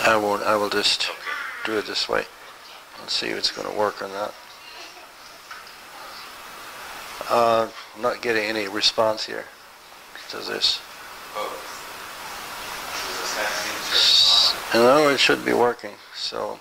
I won't. I will just Okay. do it this way and see if it's going to work or not. I'm not getting any response here to this. Oh. Does this have to be No, it should be working. So.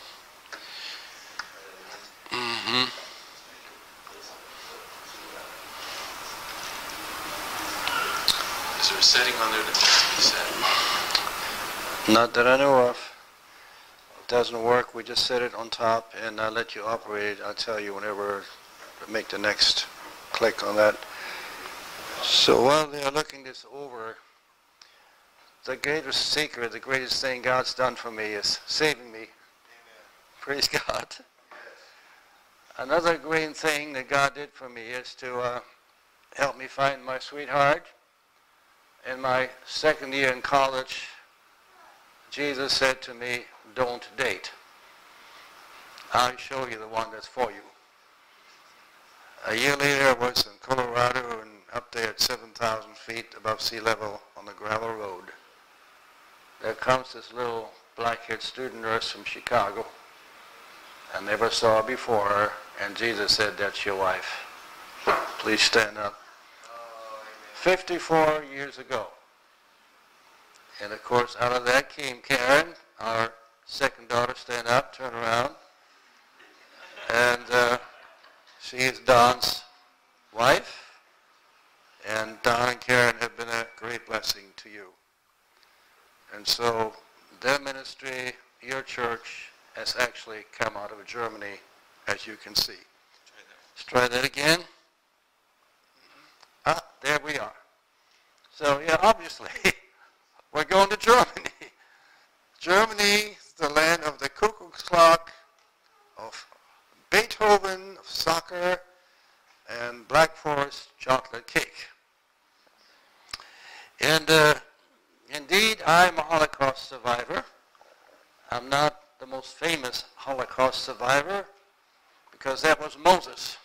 Is there a setting on there that needs to be set? Not that I know of. It doesn't work. We just set it on top and I let you operate it. I'll tell you whenever to make the next click on that. So while they are looking this over, the greatest secret, the greatest thing God's done for me is saving me. Amen. Praise God. Another great thing that God did for me is to help me find my sweetheart. In my second year in college, Jesus said to me, don't date. I'll show you the one that's for you. A year later, I was in Colorado and up there at 7,000 feet above sea level on the gravel road. There comes this little black-haired student nurse from Chicago. I never saw her before, and Jesus said, that's your wife. Please stand up. 54 years ago. And of course, out of that came Karen, our second daughter. Stand up, turn around. And she is Don's wife. And Don and Karen have been a great blessing to you. And so their ministry, your church, has actually come out of Germany, as you can see. Let's try that again. Ah, there we are. So, yeah, obviously, we're going to Germany. Germany, the land of the Cuckoo's Clock, of Beethoven, of soccer, and Black Forest chocolate cake. And indeed, I'm a Holocaust survivor. I'm not the most famous Holocaust survivor because that was Moses.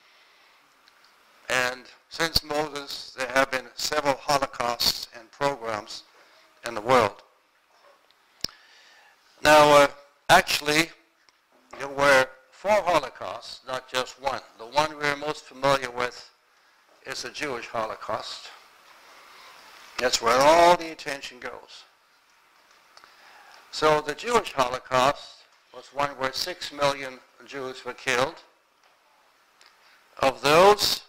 And since Moses, there have been several Holocausts and programs in the world. Now, actually, there were 4 Holocausts, not just one. The one we're most familiar with is the Jewish Holocaust. That's where all the attention goes. So the Jewish Holocaust was one where 6 million Jews were killed. Of those,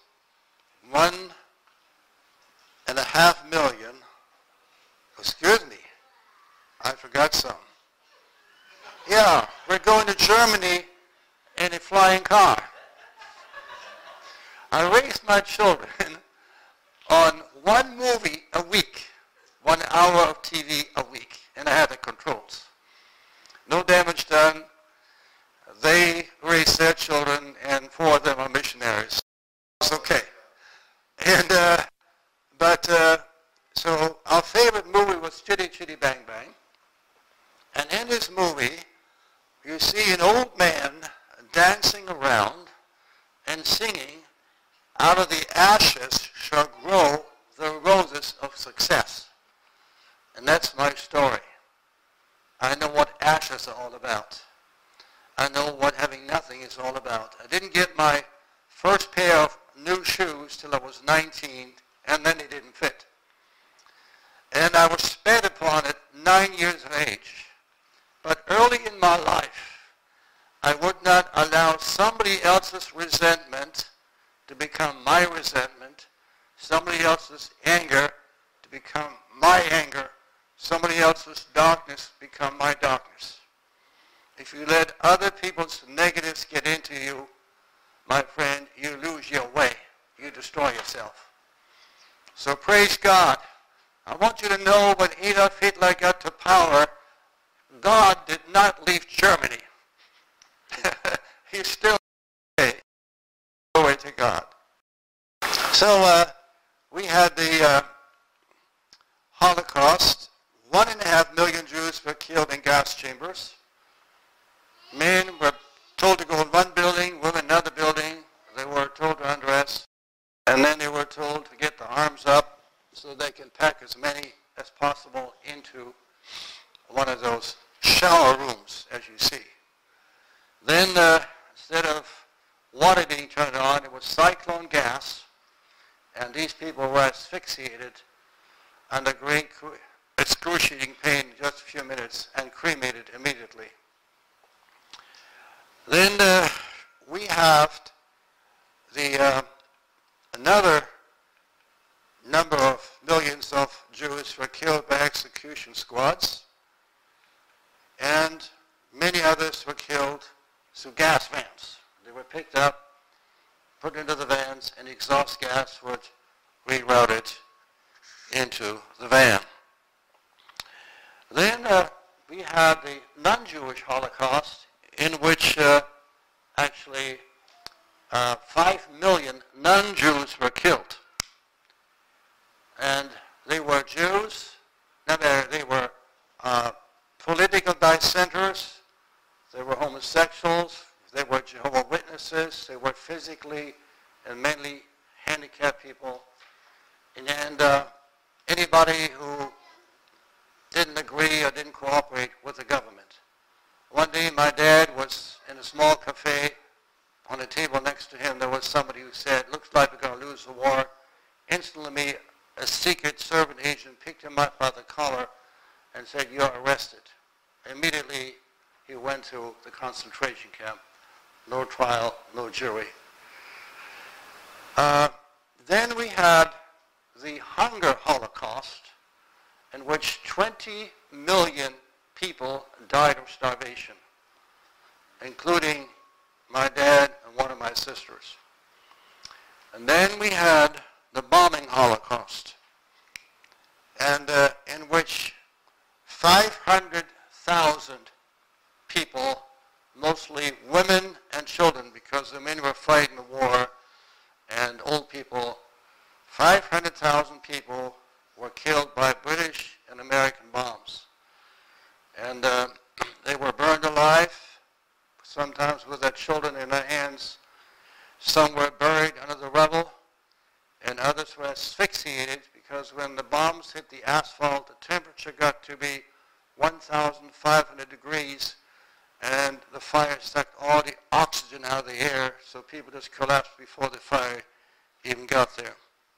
1.5 million, excuse me, I forgot some. Yeah, we're going to Germany in a flying car. I raised my children on one movie a week, 1 hour of TV a week, and I had the controls. No damage done. They raised their children, and 4 of them are missionaries. It's okay. And, so our favorite movie was Chitty Chitty Bang Bang. And in this movie, you see an old man dancing around and singing, out of the ashes shall grow the roses of success. And that's my story. I know what ashes are all about. I know what having nothing is all about. I didn't get my first pair of new shoes till I was 19, and then they didn't fit. And I was sped upon it 9 years of age. But early in my life, I would not allow somebody else's resentment to become my resentment, somebody else's anger to become my anger, somebody else's darkness become my darkness. If you let other people's negatives get into you, my friend, you lose your way. You destroy yourself. So praise God. I want you to know when Adolf Hitler got to power, God did not leave Germany. He's still okay. Glory to God. So we had the Holocaust. 1.5 million Jews were killed in gas chambers. Men were told to go in one building, women in another building. They were told to undress. And then they were told to get the arms up so they can pack as many as possible into one of those shower rooms, as you see. Then instead of water being turned on, it was cyclone gas, and these people were asphyxiated under great excruciating pain in just a few minutes and cremated immediately. Then we have another number of millions of Jews were killed by execution squads, and many others were killed through gas vans. They were picked up, put into the vans, and exhaust gas would reroute it into the van. Then we had the non-Jewish Holocaust, in which actually 5 million non-Jews were killed. And they were Jews, they were political dissenters, they were homosexuals, they were Jehovah's Witnesses, they were physically and mentally handicapped people, and anybody who didn't agree or didn't cooperate with the government. One day my dad was in a small cafe. On a table next to him there was somebody who said, "Looks like we're going to lose the war." Instantly a secret servant agent picked him up by the collar and said, "You're arrested." Immediately he went to the concentration camp. No trial, no jury. Then we had the hunger Holocaust, in which 20 million people died of starvation, including my dad and one of my sisters. And then we had the bombing Holocaust, and in which 500,000 people, mostly women and children, because the men were fighting the war, and old people, 500,000 people were killed by British and American bombs. And they were burned alive, sometimes with their children in their hands. Some were buried under the rubble, and others were asphyxiated, because when the bombs hit the asphalt, the temperature got to be 1,500 degrees, and the fire sucked all the oxygen out of the air, so people just collapsed before the fire even got there.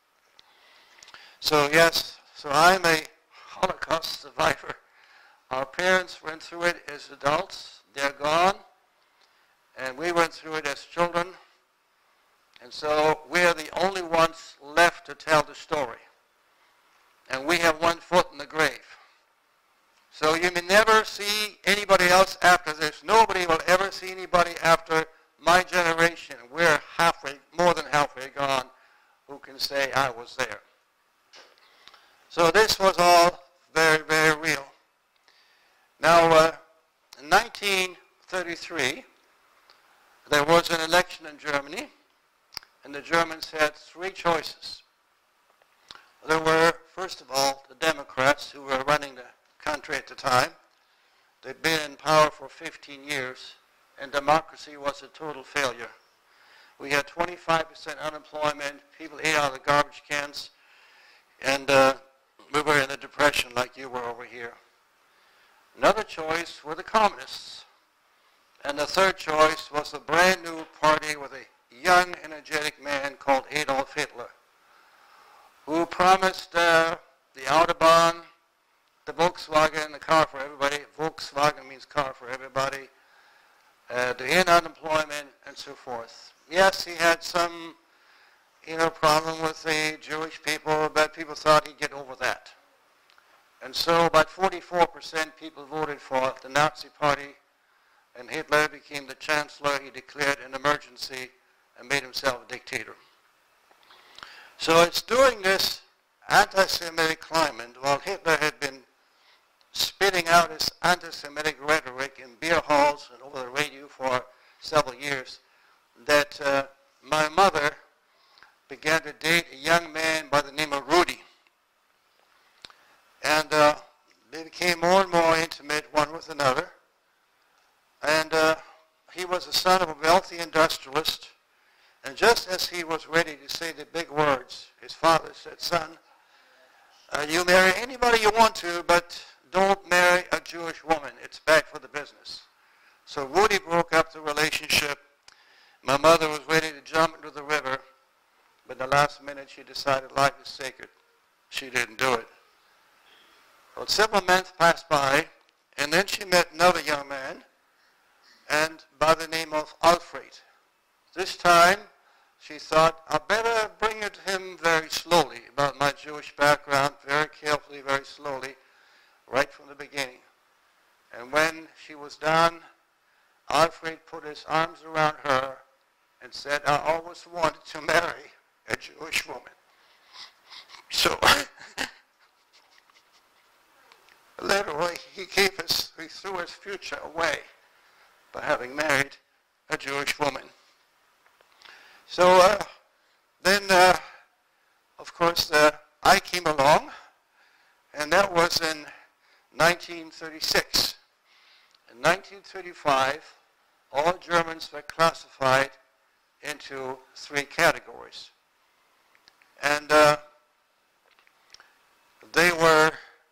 So yes, so I'm a Holocaust survivor. Our parents went through it as adults. They're gone. And we went through it as children. And so we're the only ones left to tell the story. And we have one foot in the grave. So you may never see anybody else after this. Nobody will ever see anybody after my generation. We're halfway, more than halfway gone, who can say I was there. So this was all very, very real. Now, in 1933, there was an election in Germany, and the Germans had three choices. There were, first of all, the Democrats, who were running the country at the time. They'd been in power for 15 years, and democracy was a total failure. We had 25% unemployment, people ate out of the garbage cans, and we were in a depression like you were over here. Another choice were the communists. And the third choice was a brand new party with a young, energetic man called Adolf Hitler, who promised the Autobahn, the Volkswagen, the car for everybody. Volkswagen means car for everybody. To end unemployment and so forth. Yes, he had some, problem with the Jewish people, but people thought he'd get over that. And so about 44% people voted for the Nazi Party, and Hitler became the chancellor. He declared an emergency and made himself a dictator. So it's during this anti-Semitic climate, while Hitler had been spitting out his anti-Semitic rhetoric in beer halls and over the radio for several years, that my mother began to date a young man by the name of Rudy. And they became more and more intimate one with another. And he was the son of a wealthy industrialist. And just as he was ready to say the big words, his father said, "Son, you marry anybody you want to, but don't marry a Jewish woman. It's bad for the business. So Woody broke up the relationship. My mother was ready to jump into the river, but the last minute she decided life is sacred. She didn't do it. Well, several months passed by, and then she met another young man, and by the name of Alfred. This time, she thought, I better bring it to him very slowly about my Jewish background, very carefully, very slowly, right from the beginning. And when she was done, Alfred put his arms around her and said, I always wanted to marry a Jewish woman. So literally, he threw his future away by having married a Jewish woman. So then, of course, I came along, and that was in 1936. In 1935, all Germans were classified into 3 categories. And they were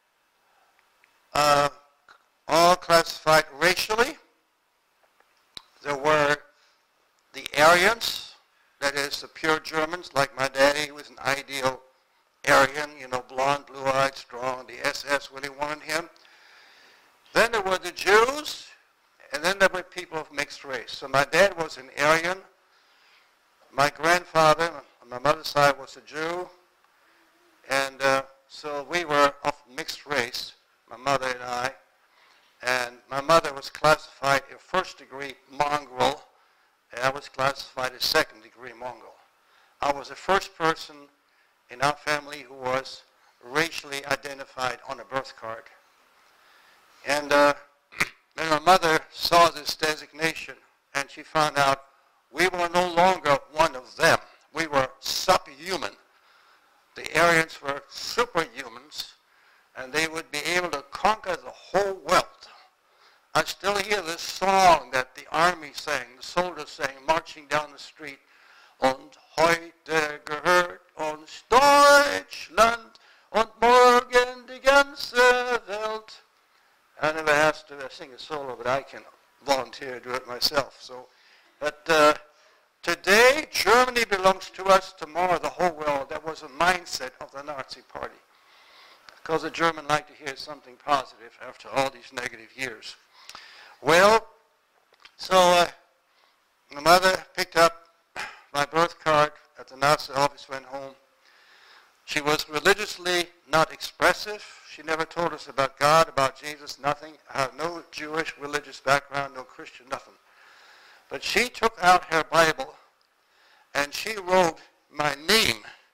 all classified racially. There were the Aryans, that is the pure Germans, like my daddy, who was an ideal Aryan, you know, blonde, blue-eyed, strong. The SS really wanted him. Then there were the Jews, and then there were people of mixed race. So my dad was an Aryan. My grandfather, on my mother's side, was a Jew. And so we were of mixed race, my mother and I. And my mother was classified a first-degree mongrel, and I was classified a second-degree mongrel. I was the first person in our family who was racially identified on a birth card. And then my mother saw this designation, and she found out we were no longer one of them. We were subhuman. The Aryans were superhumans, and they would be able to conquer the whole world. I still hear this song that the army sang, the soldiers sang, marching down the street. Und heute gehört uns Deutschland und morgen die ganze Welt. I never asked to sing a solo, but I can volunteer to do it myself. So, but today, Germany belongs to us, tomorrow the whole world. That was a mindset of the Nazi Party. Because the German like to hear something positive after all these negative years. Well, so my mother picked up my birth card at the Nazi office, went home. She was religiously not expressive. She never told us about God, about Jesus, nothing. I have no Jewish religious background, no Christian, nothing. But she took out her Bible and she wrote my name.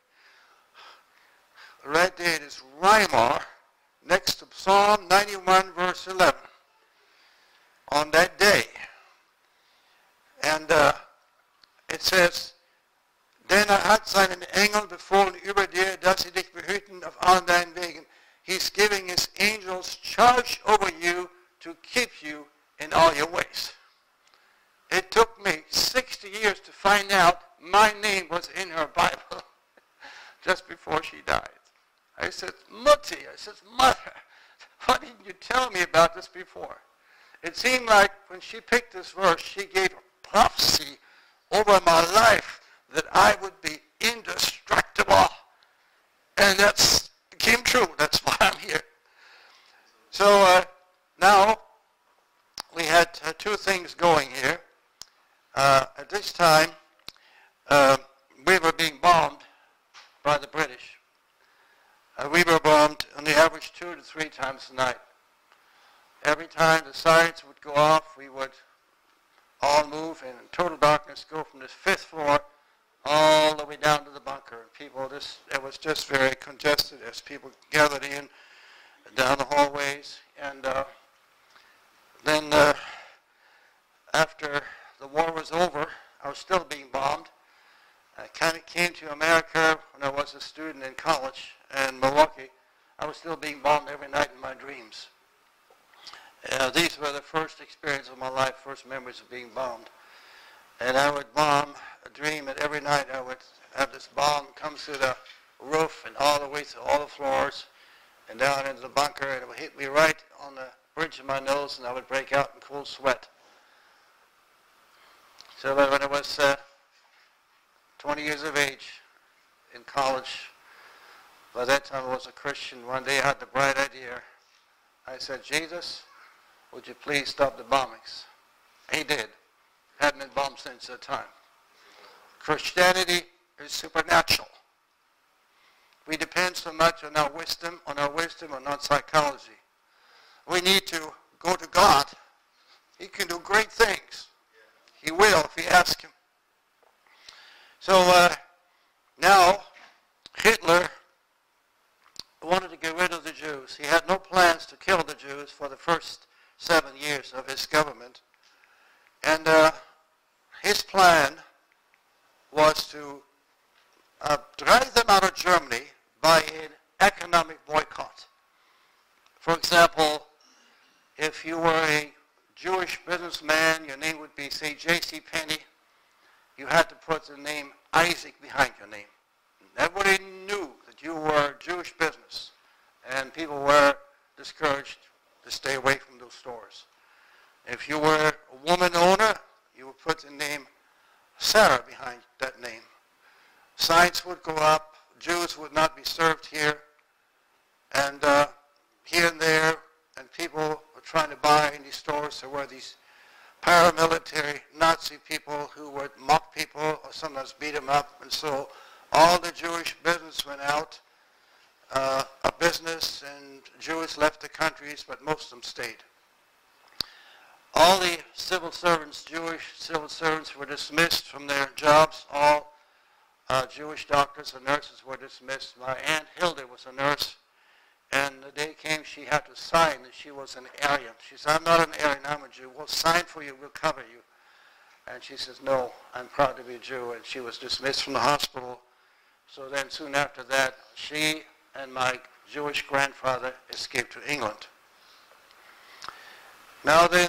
Right there it is Reimar, next to Psalm 91, verse 11, on that day. And it says, denn hat seinen Engel befohlen über dir, dass sie dich behüten auf allen deinen Wegen. He's giving his angels charge over you to keep you in all your ways. It took me 60 years to find out my name was in her Bible just before she died. I said, Mutti, I said, Mother, why didn't you tell me about this before? It seemed like when she picked this verse, she gave a prophecy over my life that I would be indestructible. And that came true. That's why I'm here. So now we had 2 things going here. At this time, we were being bombed by the British. We were bombed on the average 2 to 3 times a night. Every time the sirens would go off, we would all move and in total darkness go from this 5th floor all the way down to the bunker. People, it was just very congested as people gathered in down the hallways. And then after the war was over, I was still being bombed. I kind of came to America when I was a student in college in Milwaukee. I was still being bombed every night in my dreams. These were the first experience of my life, first memories of being bombed. And I would dream that every night I would have this bomb come through the roof and all the way through all the floors. and down into the bunker, and it would hit me right on the bridge of my nose, and I would break out in cold sweat. So that when I was 20 years of age in college, by that time I was a Christian, one day I had the bright idea. I said, Jesus, would you please stop the bombings? He did. Hadn't been bombed since that time. Christianity is supernatural. We depend so much on our wisdom, and not psychology. We need to go to God. He can do great things. He will if we ask him. So now Hitler wanted to get rid of the Jews. He had no plans to kill the Jews for the first 7 years of his government. And his plan was to drive them out of Germany by an economic boycott. For example, if you were a Jewish businessman, your name would be, say, J.C. Penney. You had to put the name Isaac behind your name. Everybody knew that you were a Jewish business, and people were discouraged to stay away from those stores. If you were a woman owner, you would put the name Sarah behind that name. Signs would go up. Jews would not be served here. And here and there, and people were trying to buy in these stores. There were these paramilitary Nazi people who would mock people or sometimes beat them up. And so all the Jewish business went out of business, and Jews left the countries, but most of them stayed. All the civil servants, Jewish civil servants, were dismissed from their jobs. All Jewish doctors and nurses were dismissed. My Aunt Hilda was a nurse, and the day came she had to sign that she was an Aryan. She said, I'm not an Aryan, I'm a Jew. We'll sign for you, we'll cover you. And she says, no, I'm proud to be a Jew. And she was dismissed from the hospital. So then soon after that, she and my Jewish grandfather escaped to England. Now then,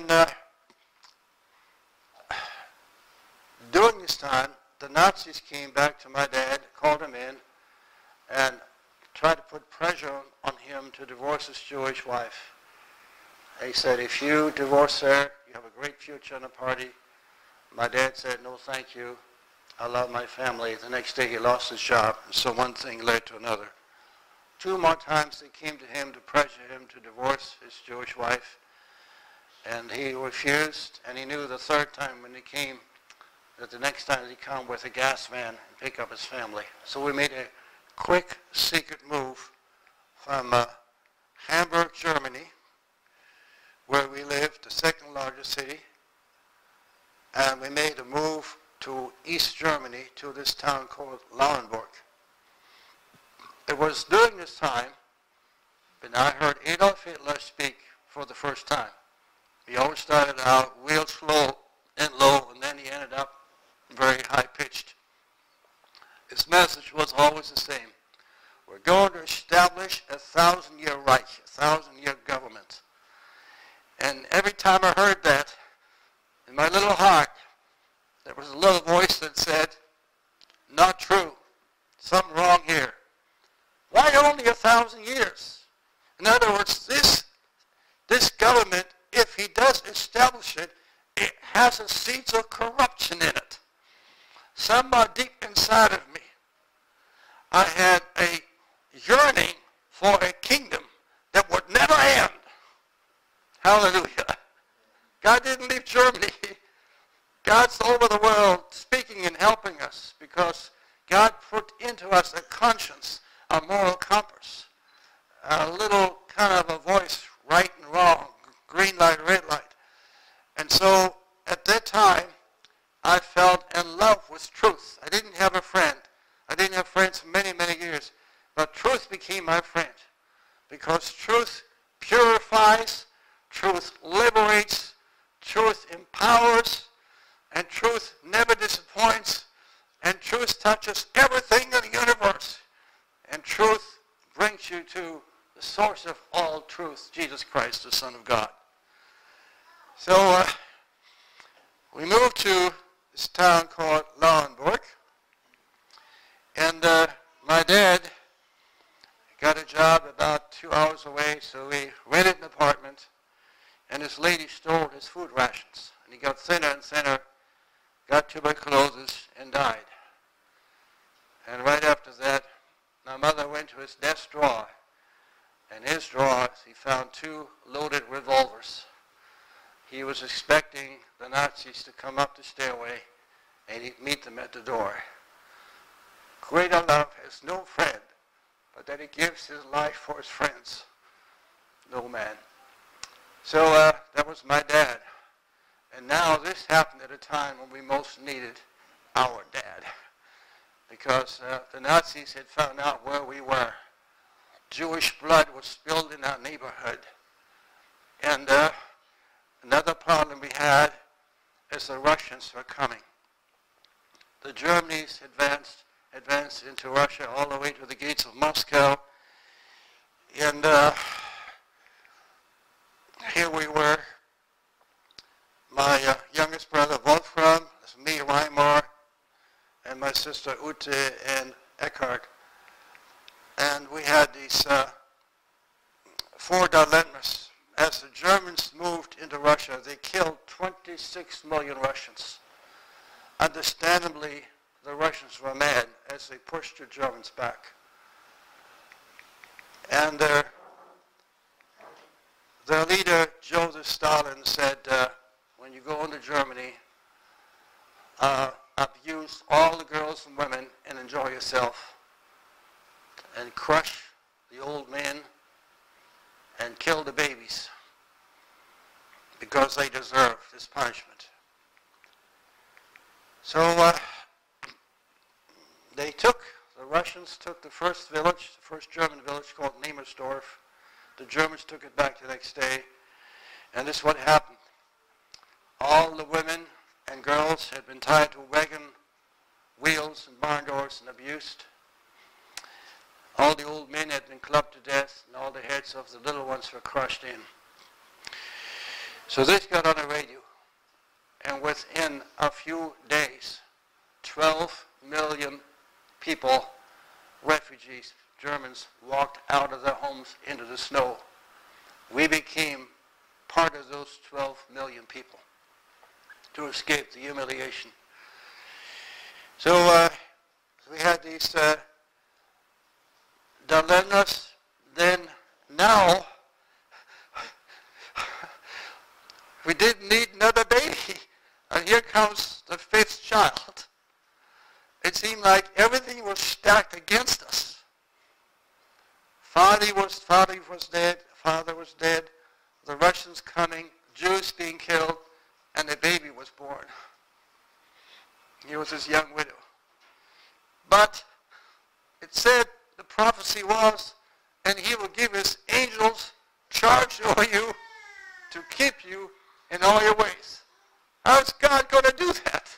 during this time, the Nazis came back to my dad, called him in, and tried to put pressure on him to divorce his Jewish wife. They said, if you divorce her, you have a great future in the party. My dad said, no, thank you. I love my family. The next day he lost his job, and so one thing led to another. 2 more times they came to him to pressure him to divorce his Jewish wife, and he refused, and he knew the third time when he came that the next time he'd come with a gas van and pick up his family. So we made a quick, secret move from Hamburg, Germany, where we lived, the second largest city, and we made a move to East Germany, to this town called Lauenburg. It was during this time when I heard Adolf Hitler speak for the first time. He always started out real slow and low, and then he ended up very high-pitched. His message was always the same. We're going to establish a 1,000-year Reich, a 1,000-year government. And every time I heard that, in my little heart, there was a little voice that said, not true, something wrong here. Why only 1,000 years? In other words, this government, if he does establish it, it has a seeds of corruption in it. Somewhere deep inside of me, I had a yearning for a kingdom that would never end. Hallelujah. God didn't leave Germany. God's over the world speaking and helping us because God put into us a conscience, a moral compass, a little kind of a voice, right and wrong, green light, red light. And so at that time, I felt in love with truth. I didn't have a friend. I didn't have friends for many, many years. But truth became my friend because truth purifies, truth liberates, truth empowers, and truth never disappoints, and truth touches everything in the universe. And truth brings you to the source of all truth, Jesus Christ, the Son of God. So we moved to this town called Lauenburg, and my dad got a job about 2 hours away, so we rented an apartment, and this lady stole his food rations. And he got thinner and thinner, got tuberculosis, and died. And right after that, my mother went to his desk drawer. In his drawers, he found 2 loaded revolvers. He was expecting the Nazis to come up the stairway, and he'd meet them at the door. Greater love has no friend, but that he gives his life for his friends. No man. So that was my dad. And now this happened at a time when we most needed our dad, because the Nazis had found out where we were. Jewish blood was spilled in our neighborhood. And another problem we had is the Russians were coming. The Germans advanced into Russia all the way to the gates of Moscow. And here we were. My youngest brother Wolfram, me, Reimar, and my sister Ute and Eckhart. And we had these 4 dilemmas. As the Germans moved into Russia, they killed 26 million Russians. Understandably, the Russians were mad as they pushed the Germans back. And their leader, Joseph Stalin, said, when you go into Germany, abuse all the girls and women and enjoy yourself, and crush the old men and kill the babies, because they deserve this punishment. So the Russians took the first village, the first German village called Nemersdorf. The Germans took it back the next day, and this is what happened. All the women and girls had been tied to wagon wheels and barn doors and abused. All the old men had been clubbed to death, and all the heads of the little ones were crushed in. So this got on the radio, and within a few days, 12 million people, refugees, Germans, walked out of their homes into the snow. We became part of those 12 million people to escape the humiliation. So we had these dilemmas. Then now we didn't need another baby, and here comes the 5th child. It seemed like everything was stacked against us. Father was dead, the Russians coming, Jews being killed, and the baby was born. He was his young widow. But it said, the prophecy was, and he will give his angels charge over you to keep you in all your ways. How is God going to do that?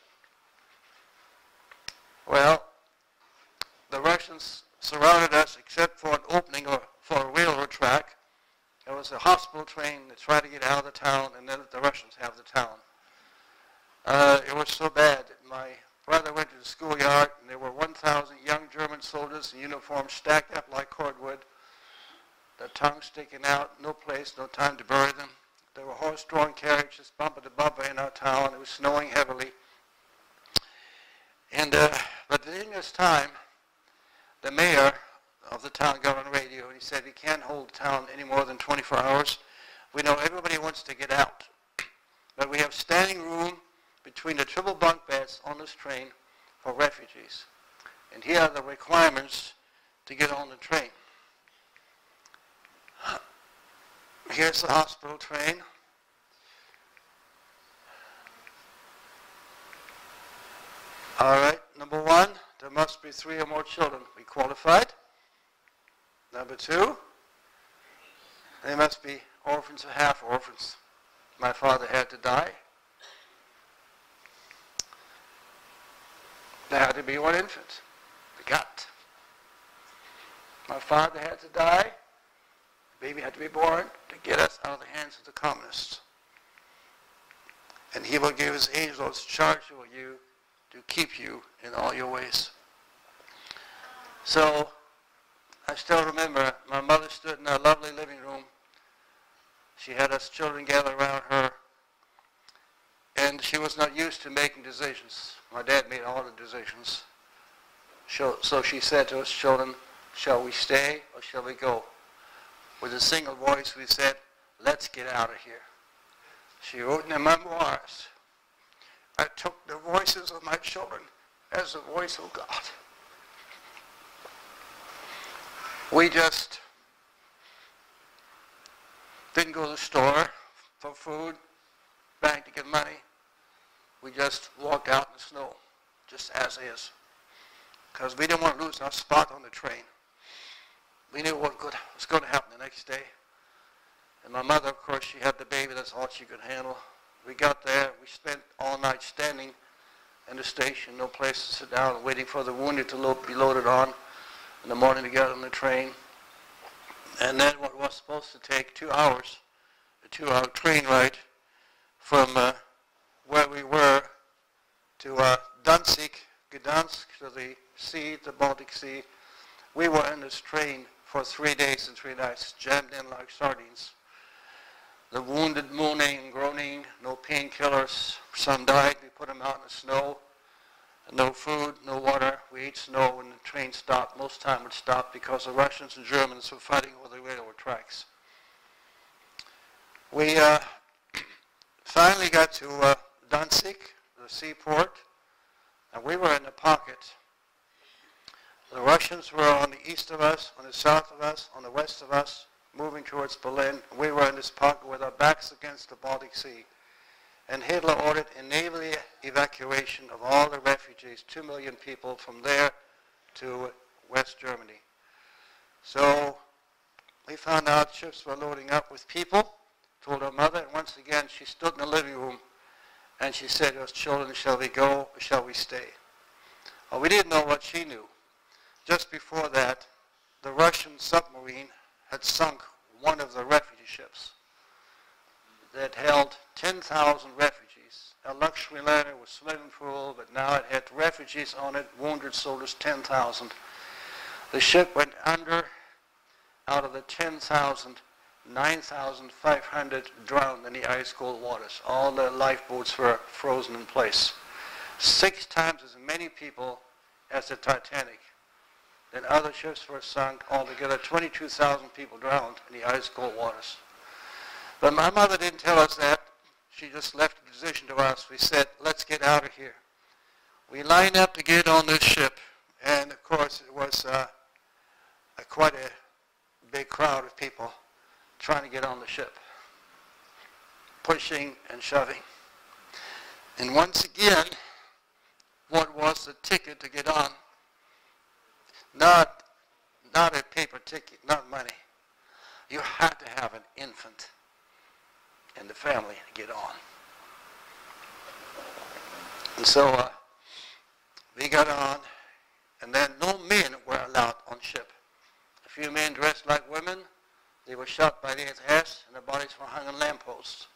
Well, the Russians surrounded us except for an opening for a railroad track. There was a hospital train that tried to get out of the town, and then the Russians have the town. It was so bad that my brother went to the schoolyard, and there were 1,000 young German soldiers in uniforms stacked up like cordwood, their tongues sticking out, no place, no time to bury them. There were horse-drawn carriages bumper to bumper in our town. It was snowing heavily. And but during this time, the mayor of the town got on radio, and he said, "We can't hold the town any more than 24 hours. We know everybody wants to get out, but we have standing room between the triple bunk beds on this train for refugees. And here are the requirements to get on the train." Here's the hospital train. All right, number 1, there must be 3 or more children be qualified. Number 2, they must be orphans or half orphans. My father had to die. There had to be 1 infant, begot. My father had to die. The baby had to be born to get us out of the hands of the communists. And he will give his angels charge over you to keep you in all your ways. So I still remember my mother stood in our lovely living room. She had us children gather around her, and she was not used to making decisions. My dad made all the decisions. So she said to us children, shall we stay or shall we go? With a single voice we said, let's get out of here. She wrote in her memoirs, I took the voices of my children as the voice of God. We just didn't go to the store for food, bank to get money. We just walked out in the snow, just as is. Because we didn't want to lose our spot on the train. We knew what was going to happen the next day. And my mother, of course, she had the baby. That's all she could handle. We got there. We spent all night standing in the station, no place to sit down, waiting for the wounded to be loaded on. In the morning to get on the train. And then what was supposed to take 2 hours, a 2-hour train ride from where we were to Danzig, Gdansk, to the sea, the Baltic Sea. We were in this train for 3 days and 3 nights, jammed in like sardines. The wounded moaning and groaning, no painkillers. Some died. We put them out in the snow. No food, no water. We ate snow when the train stopped. Most of the time it would stop because the Russians and Germans were fighting over the railroad tracks. We finally got to Danzig, the seaport, and we were in the pocket. The Russians were on the east of us, on the south of us, on the west of us, moving towards Berlin. We were in this pocket with our backs against the Baltic Sea. And Hitler ordered a naval evacuation of all the refugees, 2 million people from there to West Germany. So we found out ships were loading up with people, told our mother, and once again she stood in the living room and she said to us children, shall we go or shall we stay? Well, we didn't know what she knew. Just before that, the Russian submarine had sunk one of the refugee ships that held 10,000 refugees. A luxury liner with swimming pool, but now it had refugees on it, wounded soldiers, 10,000. The ship went under. Out of the 10,000, 9,500 drowned in the ice-cold waters. All the lifeboats were frozen in place. 6 times as many people as the Titanic. Then other ships were sunk. Altogether, 22,000 people drowned in the ice-cold waters. But my mother didn't tell us that. She just left the decision to us. We said, let's get out of here. We lined up to get on this ship. And of course, it was quite a big crowd of people trying to get on the ship. Pushing and shoving. And once again, what was the ticket to get on? Not a paper ticket, not money. You had to have an infant in the family to get on. And so we got on, and then no men were allowed on ship. A few men dressed like women, they were shot by the SS, and their bodies were hung on lampposts.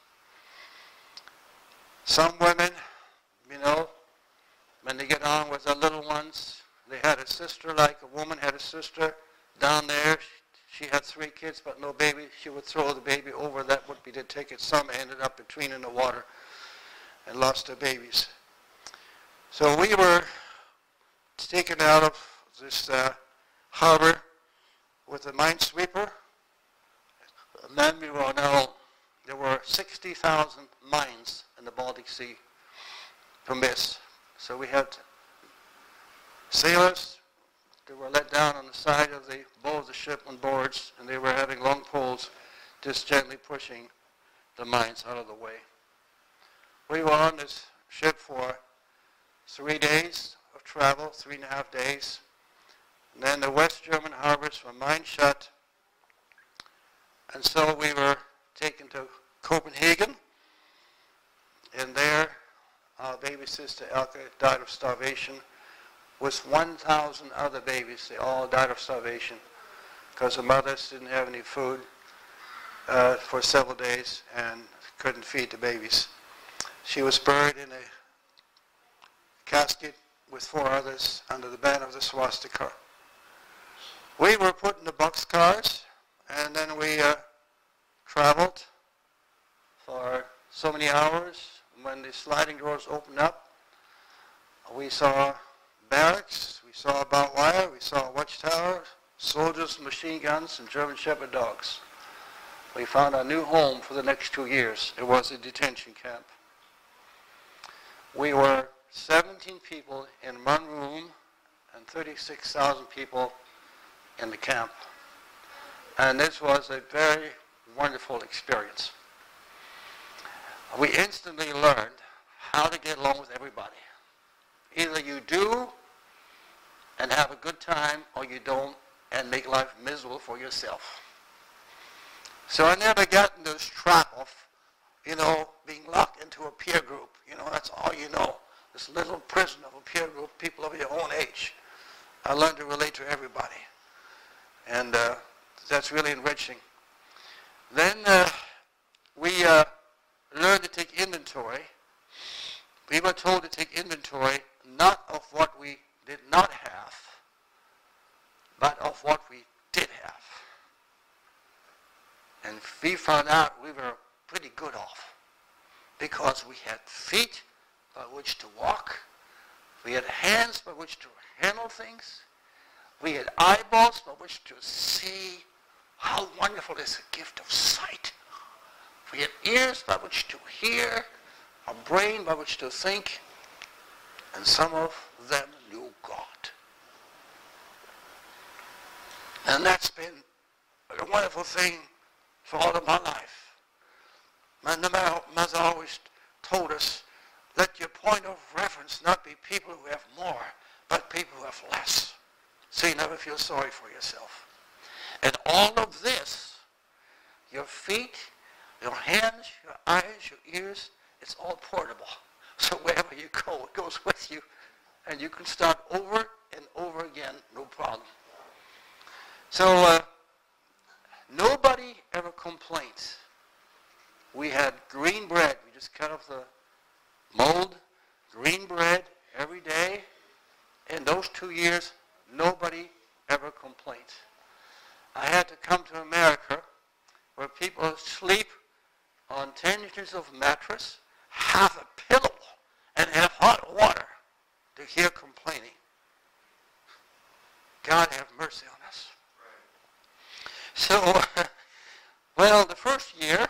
Some women, you know, when they get on with their little ones, they had a sister, like a woman had a sister down there. She had 3 kids, but no baby. She would throw the baby over. That would be the ticket. Some ended up between in the water and lost their babies. So we were taken out of this harbor with a minesweeper. And then we were now, there were 60,000 mines in the Baltic Sea to miss. So we had sailors. They were let down on the side of the bow of the ship on boards, and they were having long poles just gently pushing the mines out of the way. We were on this ship for 3 days of travel, 3.5 days. And then the West German harbors were mine shut. And so we were taken to Copenhagen. And there, our baby sister Elke died of starvation with 1,000 other babies. They all died of starvation because the mothers didn't have any food for several days and couldn't feed the babies. She was buried in a casket with 4 others under the banner of the swastika. We were put in the boxcars, and then we traveled for so many hours. When the sliding doors opened up, we saw barracks, we saw barbed wire, we saw a watchtower, soldiers, machine guns, and German Shepherd dogs. We found our new home for the next 2 years. It was a detention camp. We were 17 people in one room and 36,000 people in the camp. And this was a very wonderful experience. We instantly learned how to get along with everybody. Either you do and have a good time, or you don't and make life miserable for yourself. So I never got in this trap of, being locked into a peer group. That's all you know. This little prison of a peer group, people of your own age. I learned to relate to everybody. And that's really enriching. Then we learned to take inventory. We were told to take inventory not of what we did not have, but of what we did have. And we found out we were pretty good off because we had feet by which to walk, we had hands by which to handle things, we had eyeballs by which to see. How wonderful is the gift of sight. We had ears by which to hear, a brain by which to think, and some of them knew God. And that's been a wonderful thing for all of my life. My mother always told us, let your point of reference not be people who have more, but people who have less. So you never feel sorry for yourself. And all of this, your feet, your hands, your eyes, your ears, it's all portable. So wherever you go, it goes with you. And you can start over and over again, no problem. So nobody ever complains. We had green bread. We just cut off the mold, green bread every day. In those 2 years, nobody ever complained. I had to come to America where people sleep on 10 inches of mattress, have a pillow, and have hot water to hear complaining. God have mercy on us. So, well, the first year,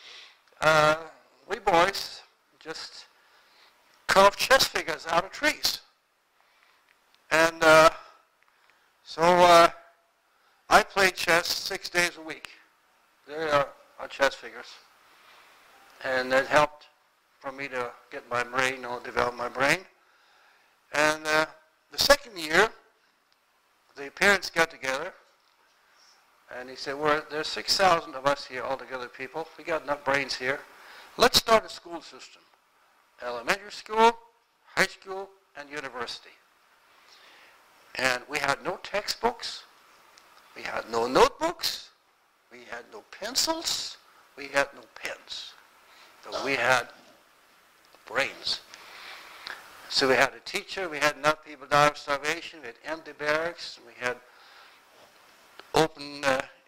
we boys just carved chess figures out of trees. And so I played chess 6 days a week. There are our chess figures. And that helped for me to get my brain, develop my brain. And the second year, the parents got together, and he said, there's 6,000 of us here altogether, people. We got enough brains here. Let's start a school system. Elementary school, high school, and university. And we had no textbooks. We had no notebooks. We had no pencils. We had no pens. But we had brains. So we had a teacher. We had enough people die of starvation. We had empty barracks. We had open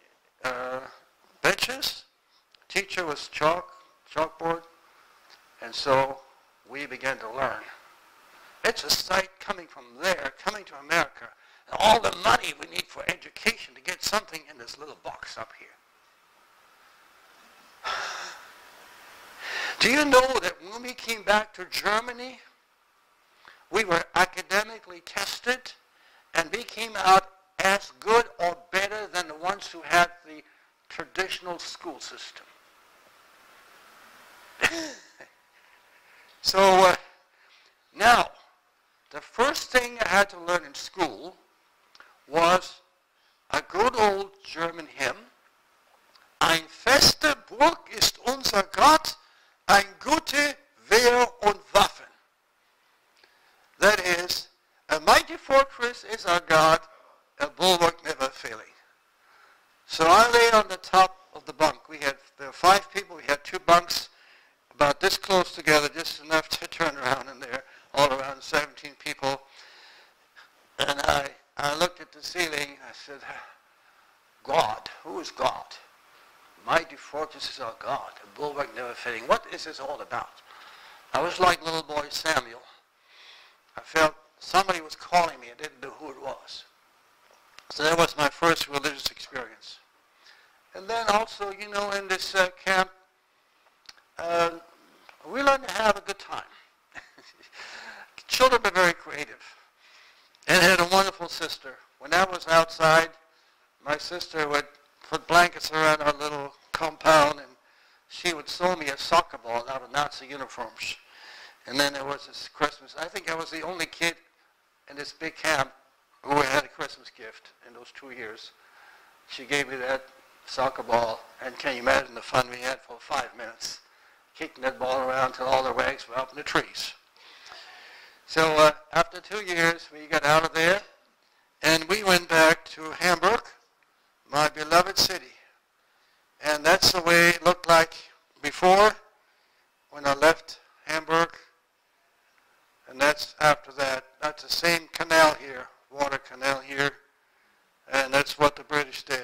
benches. The teacher was chalkboard. And so we began to learn. It's a sight coming from there, coming to America, and all the money we need for education to get something in this little box up here. Do you know that when we came back to Germany, we were academically tested, and we came out as good or better than the ones who had the traditional school system? So now, the first thing I had to learn in school was a good old German hymn. Ein feste Burg ist unser Gott, ein gute Wehr und Waffen. That is, a mighty fortress is our God, a bulwark never failing. So I lay on the top of the bunk. There were 5 people. We had 2 bunks about this close together, just enough to turn around in there, all around 17 people. And I I looked at the ceiling. I said, God, who is God? Mighty fortresses are God, a bulwark never failing. What is this all about? I was like little boy Samuel. I felt somebody was calling me. I didn't know who it was. So that was my first religious experience. And then also, you know, in this camp, we learned to have a good time. Children are very creative. And I had a wonderful sister. When I was outside, my sister would put blankets around our little compound, and she would sew me a soccer ball out of Nazi uniforms. And then there was this Christmas. I think I was the only kid in this big camp who had a Christmas gift in those 2 years. She gave me that soccer ball, and can you imagine the fun we had for 5 minutes, kicking that ball around until all the rags were up in the trees. So after 2 years, we got out of there, and we went back to Hamburg, my beloved city. And that's the way it looked like before when I left Hamburg. And that's after that. That's the same canal here, water canal here. And that's what the British did.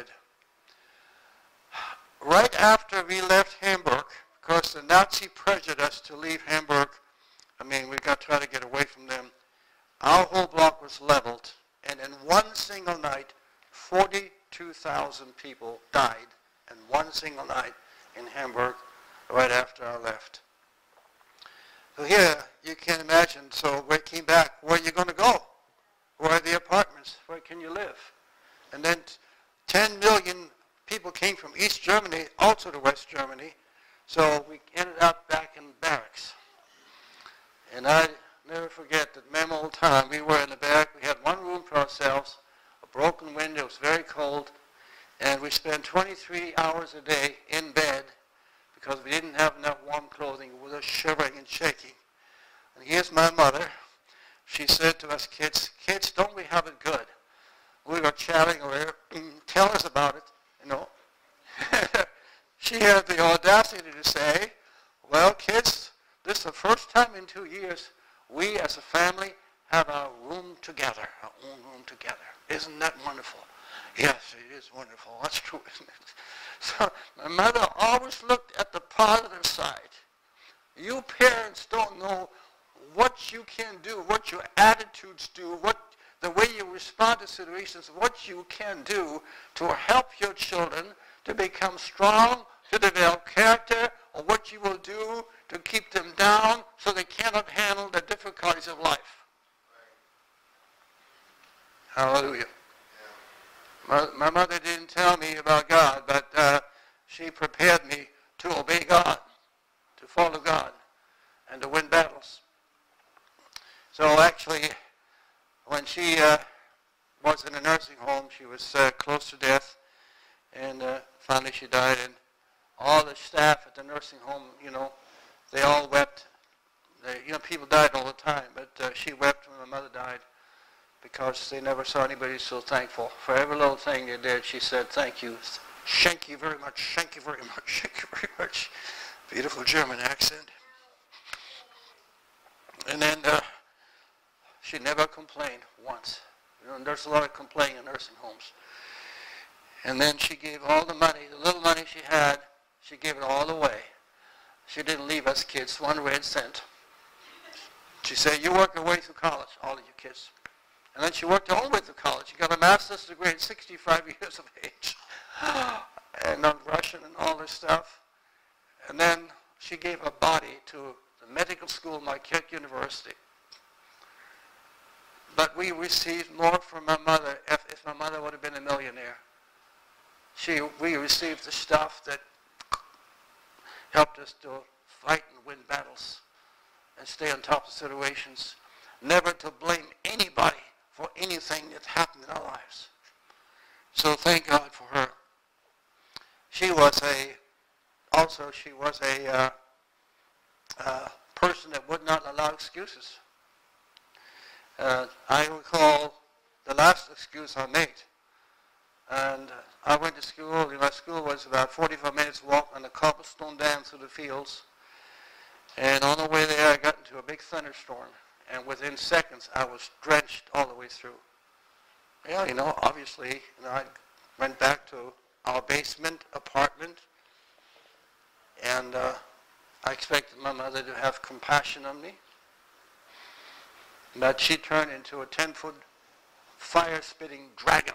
Right after we left Hamburg, because the Nazi pressured us to leave Hamburg, I mean, we got to try to get away from them, our whole block was leveled. And in one single night, 42,000 people died in one single night in Hamburg right after I left. So here, you can imagine, so we came back, where are you going to go? Where are the apartments? Where can you live? And then 10 million people came from East Germany, also to West Germany, so we ended up back in barracks. And I never forget that memorable time. We were in the barrack, we had one room for ourselves, a broken window, it was very cold, and we spent 23 hours a day in bed because we didn't have enough warm clothing. We were shivering and shaking. And here's my mother. She said to us kids, don't we have it good? We were chatting away. Tell us about it, you know. She had the audacity to say, well, kids, this is the first time in 2 years we as a family have our room together, our own room together. Isn't that wonderful? Yes, it is wonderful. That's true, isn't it? So my mother always looked at the positive side. You parents don't know what you can do, what your attitudes do, the way you respond to situations, what you can do to help your children to become strong, to develop character, or what you will do to keep them down so they cannot handle the difficulties of life. Hallelujah. My mother didn't tell me about God, but she prepared me to obey God, to follow God, and to win battles. So actually, when she was in a nursing home, she was close to death, and finally she died. And all the staff at the nursing home, you know, they all wept. People died all the time, but she wept when my mother died, because they never saw anybody so thankful. For every little thing they did, she said, thank you. Thank you very much. Thank you very much. Thank you very much. Beautiful German accent. And then she never complained once. You know, there's a lot of complaining in nursing homes. And then she gave all the money, the little money she had, she gave it all away. She didn't leave us kids one red cent. She said, you work your way through college, all of you kids. And then she worked her own way through college. She got a master's degree at 65 years of age. And on Russian and all this stuff. And then she gave her body to the medical school, Marquette University. But we received more from my mother if my mother would have been a millionaire. We received the stuff that helped us to fight and win battles and stay on top of situations. Never to blame anybody for anything that happened in our lives. So thank God for her. She was a person that would not allow excuses. I recall the last excuse I made. And I went to school, and my school was about 45 minutes walk on the cobblestone dam through the fields. And on the way there, I got into a big thunderstorm. And within seconds, I was drenched all the way through. Yeah, obviously, I went back to our basement apartment, and I expected my mother to have compassion on me. But she turned into a 10-foot fire-spitting dragon.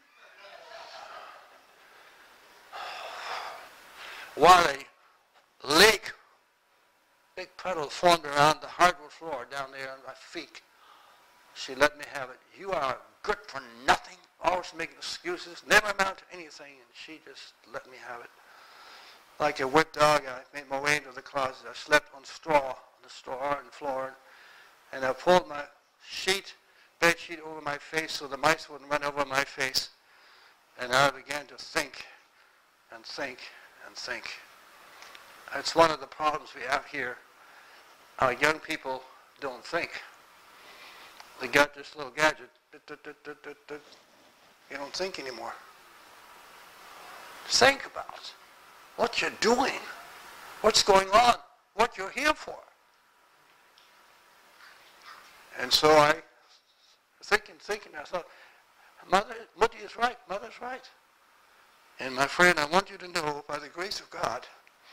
While a lake, big puddle formed around the hardwood floor down there on my feet. She let me have it. You are good for nothing, always making excuses, never amount to anything, and she just let me have it. Like a wet dog, I made my way into the closet. I slept on straw, on the straw and floor, and I pulled my bed sheet over my face so the mice wouldn't run over my face, and I began to think and think and think. That's one of the problems we have here. Our young people don't think. They got this little gadget. You don't think anymore. Think about what you're doing, what's going on, what you're here for. And so I, thinking, I thought, Muddy is right, Mother's right. And my friend, I want you to know, by the grace of God,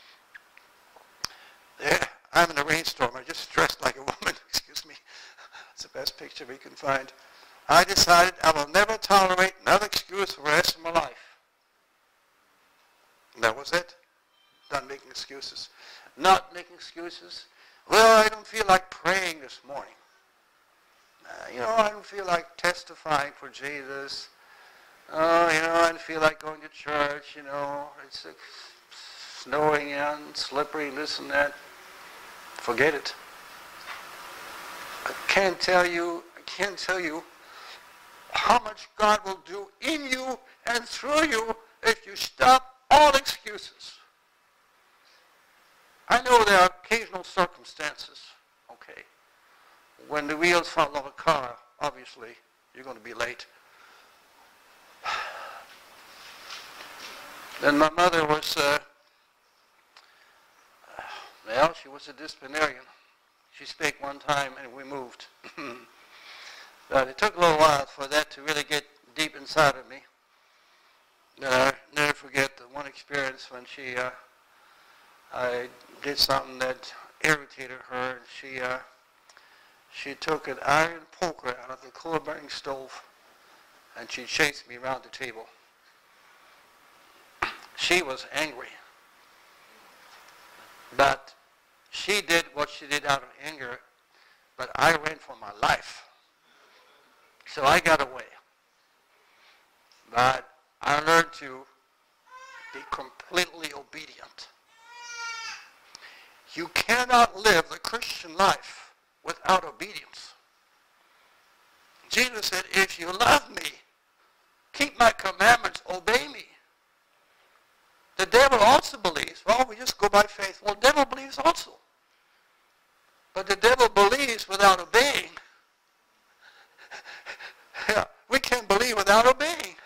I'm in a rainstorm. I just dressed like a woman, excuse me. It's the best picture we can find. I decided I will never tolerate another excuse for the rest of my life. And that was it. Done making excuses. Not making excuses. Well, I don't feel like praying this morning. I don't feel like testifying for Jesus. I don't feel like going to church. It's snowing and slippery, this and that. Forget it. I can't tell you how much God will do in you and through you if you stop all excuses. I know there are occasional circumstances, okay. When the wheels fall off a car, obviously, you're going to be late. Then my mother was, she was a disciplinarian. She spake one time and we moved. But it took a little while for that to really get deep inside of me. I'll never forget the one experience when I did something that irritated her, and she took an iron poker out of the coal-burning stove and she chased me around the table. She was angry. But she did what she did out of anger, but I ran for my life. So I got away. But I learned to be completely obedient. You cannot live the Christian life without obedience. Jesus said, if you love me, keep my commandments, obey me. The devil also believes, well, we just go by faith. Well, the devil believes also. But the devil believes without obeying. Yeah, we can't believe without obeying.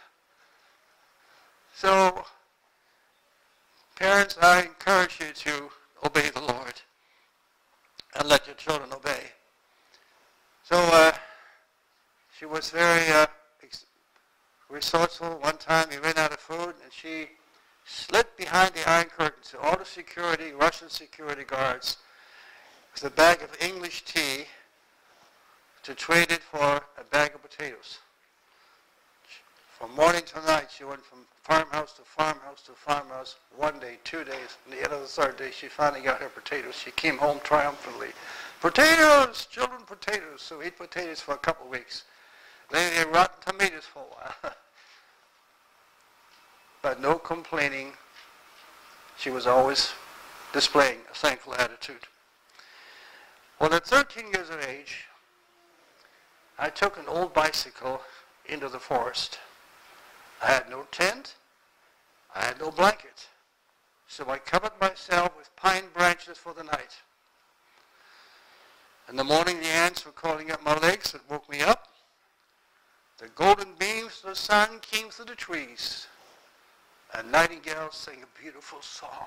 So, parents, I encourage you to obey the Lord and let your children obey. So, she was very resourceful. One time we ran out of food and she slipped behind the iron curtain so all the security, Russian security guards, with a bag of English tea to trade it for a bag of potatoes. From morning to night, she went from farmhouse to farmhouse to farmhouse, 1 day, 2 days, and the end of the third day, she finally got her potatoes. She came home triumphantly. Potatoes! Children, potatoes! So we ate potatoes for a couple of weeks. Then they ate rotten tomatoes for a while. But no complaining. She was always displaying a thankful attitude. Well, at 13 years of age, I took an old bicycle into the forest. I had no tent. I had no blanket. So I covered myself with pine branches for the night. In the morning, the ants were crawling up my legs. It woke me up. The golden beams of the sun came through the trees. A nightingale sang a beautiful song.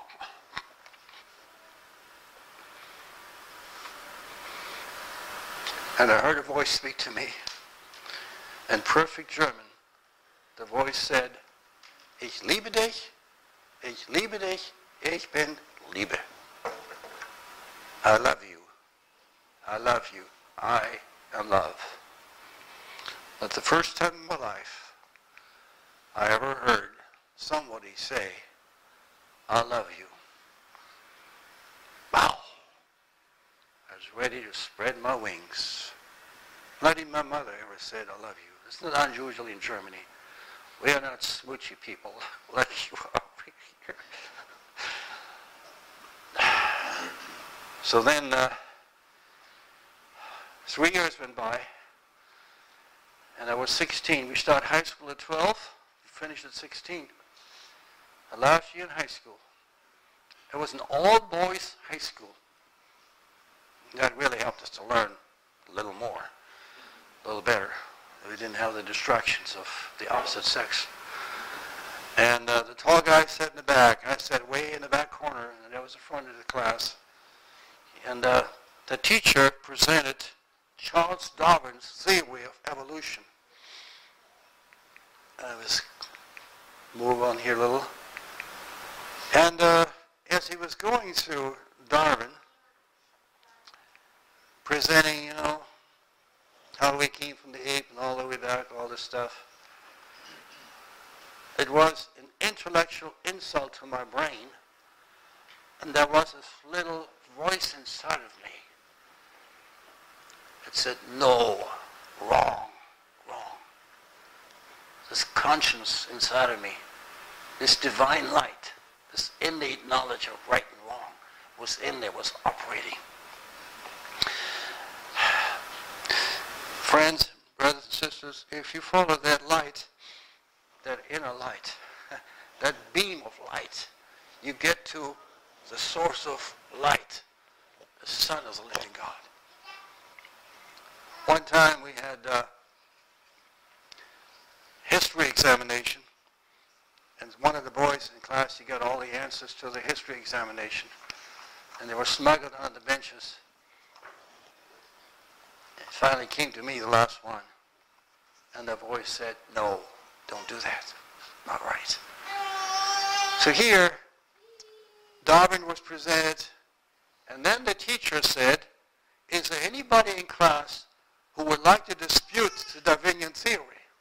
And I heard a voice speak to me in perfect German. the voice said, Ich liebe dich, ich liebe dich, ich bin Liebe. I love you. I love you. I am love. That's the first time in my life I ever heard somebody say, I love you. Wow. I was ready to spread my wings. Not even my mother ever said, I love you. It's not unusual in Germany. We are not smoochy people like you are here. So then, 3 years went by, and I was 16. We started high school at 12, we finished at 16. The last year in high school. It was an all-boys high school. That really helped us to learn a little more, a little better. We didn't have the distractions of the opposite sex. And the tall guy sat in the back. I sat way in the back corner, and that was the front of the class. And the teacher presented Charles Darwin's theory of evolution. I was move on here a little. And as he was going through Darwin, presenting, how we came from the ape and all the way back, all this stuff, it was an intellectual insult to my brain, and there was this little voice inside of me. It said, no, wrong, wrong. This conscience inside of me, this divine light, this innate knowledge of right and wrong was in there, was operating. Friends, brothers and sisters, if you follow that light, that inner light, that beam of light, you get to the source of light, the Son of the living God. One time we had a history examination, and one of the boys in class, he got all the answers to the history examination, and they were smuggled on the benches. It finally came to me, the last one, and the voice said, no, don't do that. Not right. So here, Darwin was presented, and then the teacher said, is there anybody in class who would like to dispute the Darwinian theory?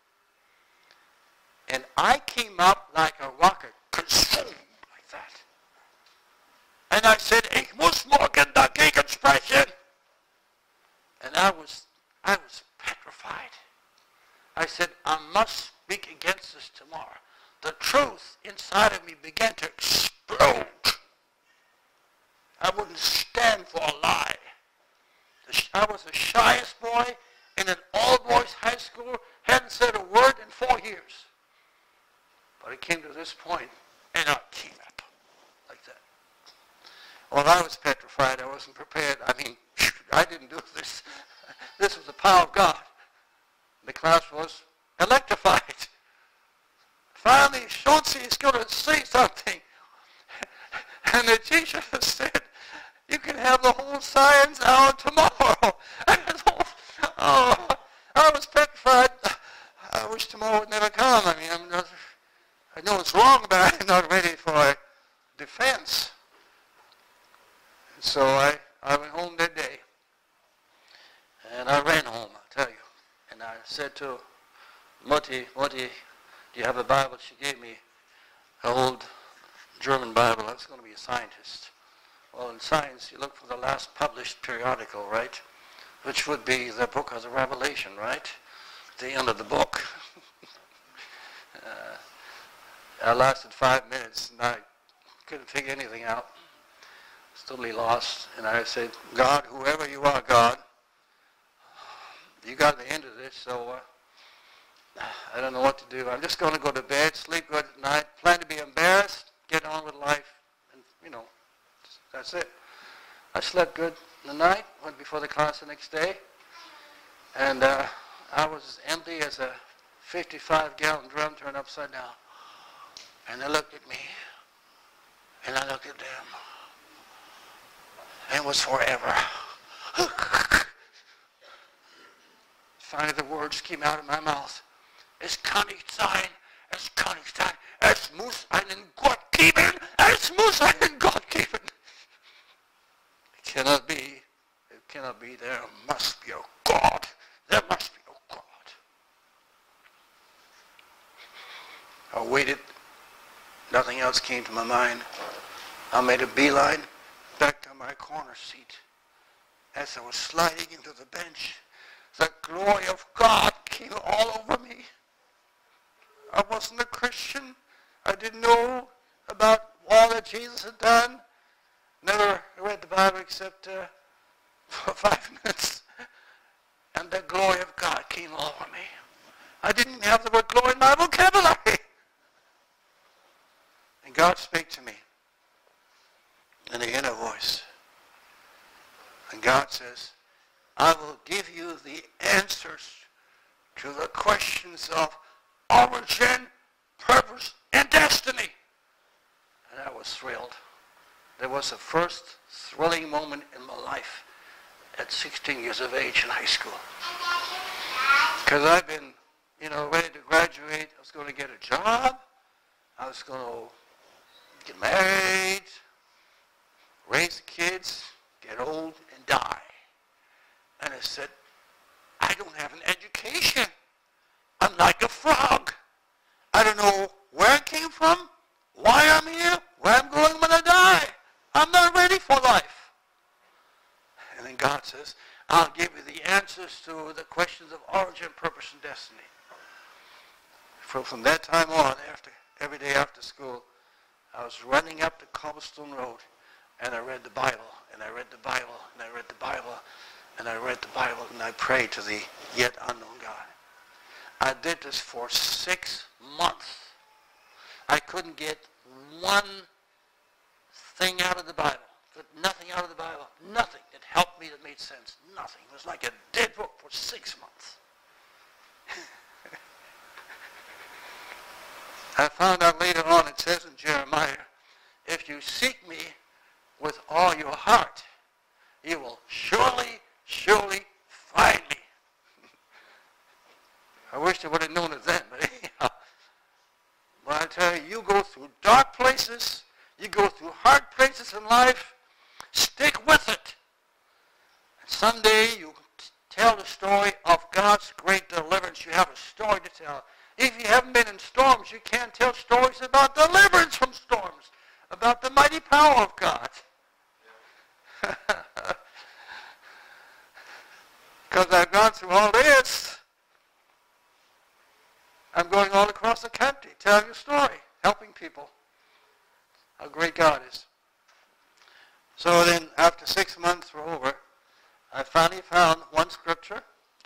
And I came up like a rocket, consumed like that. And I said, ich muss morgen dagegen sprechen. And I was petrified. I said, I must speak against this tomorrow. The truth inside of me began to explode. I wouldn't stand for a lie. I was the shyest boy in an all-boys high school, hadn't said a word in 4 years. But it came to this point, and I came up like that. Well, I was petrified. I wasn't prepared. I mean, I didn't do this. This was the power of God. The class was electrified. Finally, Schultze is going to say something. And the teacher said, you can have the whole science hour tomorrow. Oh, I was petrified. I wish tomorrow would never come. I mean, I know it's wrong, but I'm not ready for defense. And so I went home that day. And I ran home, I tell you. And I said to Mutti, do you have a Bible? She gave me an old German Bible. I was going to be a scientist. Well, in science, you look for the last published periodical, right? Which would be the book of the Revelation, right? The end of the book. I lasted 5 minutes, and I couldn't figure anything out. I was totally lost. And I said, God, whoever you are, God, you got the end of this, so I don't know what to do. I'm just going to go to bed, sleep good at night, plan to be embarrassed, get on with life, and, that's it. I slept good the night, went before the class the next day, and I was as empty as a 55-gallon drum turned upside down. And they looked at me, and I looked at them. And it was forever. Finally, the words came out of my mouth. Es kann nicht sein, es kann nicht sein, es muss einen Gott geben, es muss einen Gott geben. It cannot be, there must be a God, there must be a God. I waited, nothing else came to my mind. I made a beeline back to my corner seat. As I was sliding into the bench, the glory of God came all over me. I wasn't a Christian. I didn't know about all that Jesus had done. Never read the Bible except for 5 minutes. And the glory of God came all over me. I didn't even have the word glory in my vocabulary. And God spake to me in the inner voice. And God says, I will give you the answers to the questions of origin, purpose, and destiny. And I was thrilled. There was the first thrilling moment in my life at 16 years of age in high school. Because I've been, ready to graduate. I was going to get a job. I was going to get married, raise the kids, get old, and die. And I said, I don't have an education. I'm like a frog. I don't know where I came from, why I'm here, where I'm going when I die. I'm not ready for life. And then God says, I'll give you the answers to the questions of origin, purpose, and destiny. From that time on, every day after school, I was running up the cobblestone road, and I read the Bible, and I read the Bible, and I read the Bible, and I read the Bible, and I prayed to the yet unknown God. I did this for 6 months. I couldn't get one thing out of the Bible, nothing out of the Bible, nothing that helped me that made sense, nothing. It was like a dead book for 6 months. I found out later on, it says in Jeremiah, if you seek me with all your heart, you will surely, surely find me. I wish I would have known it then, but anyhow. But I tell you, you go through dark places, you go through hard places in life, stick with it. And someday you tell the story of God's great deliverance. You have a story to tell. If you haven't been in storms, you can't tell stories about deliverance from storms, about the mighty power of God. Because I've gone through all this. I'm going all across the country telling a story, helping people. How great God is. So then, after 6 months were over, I finally found one scripture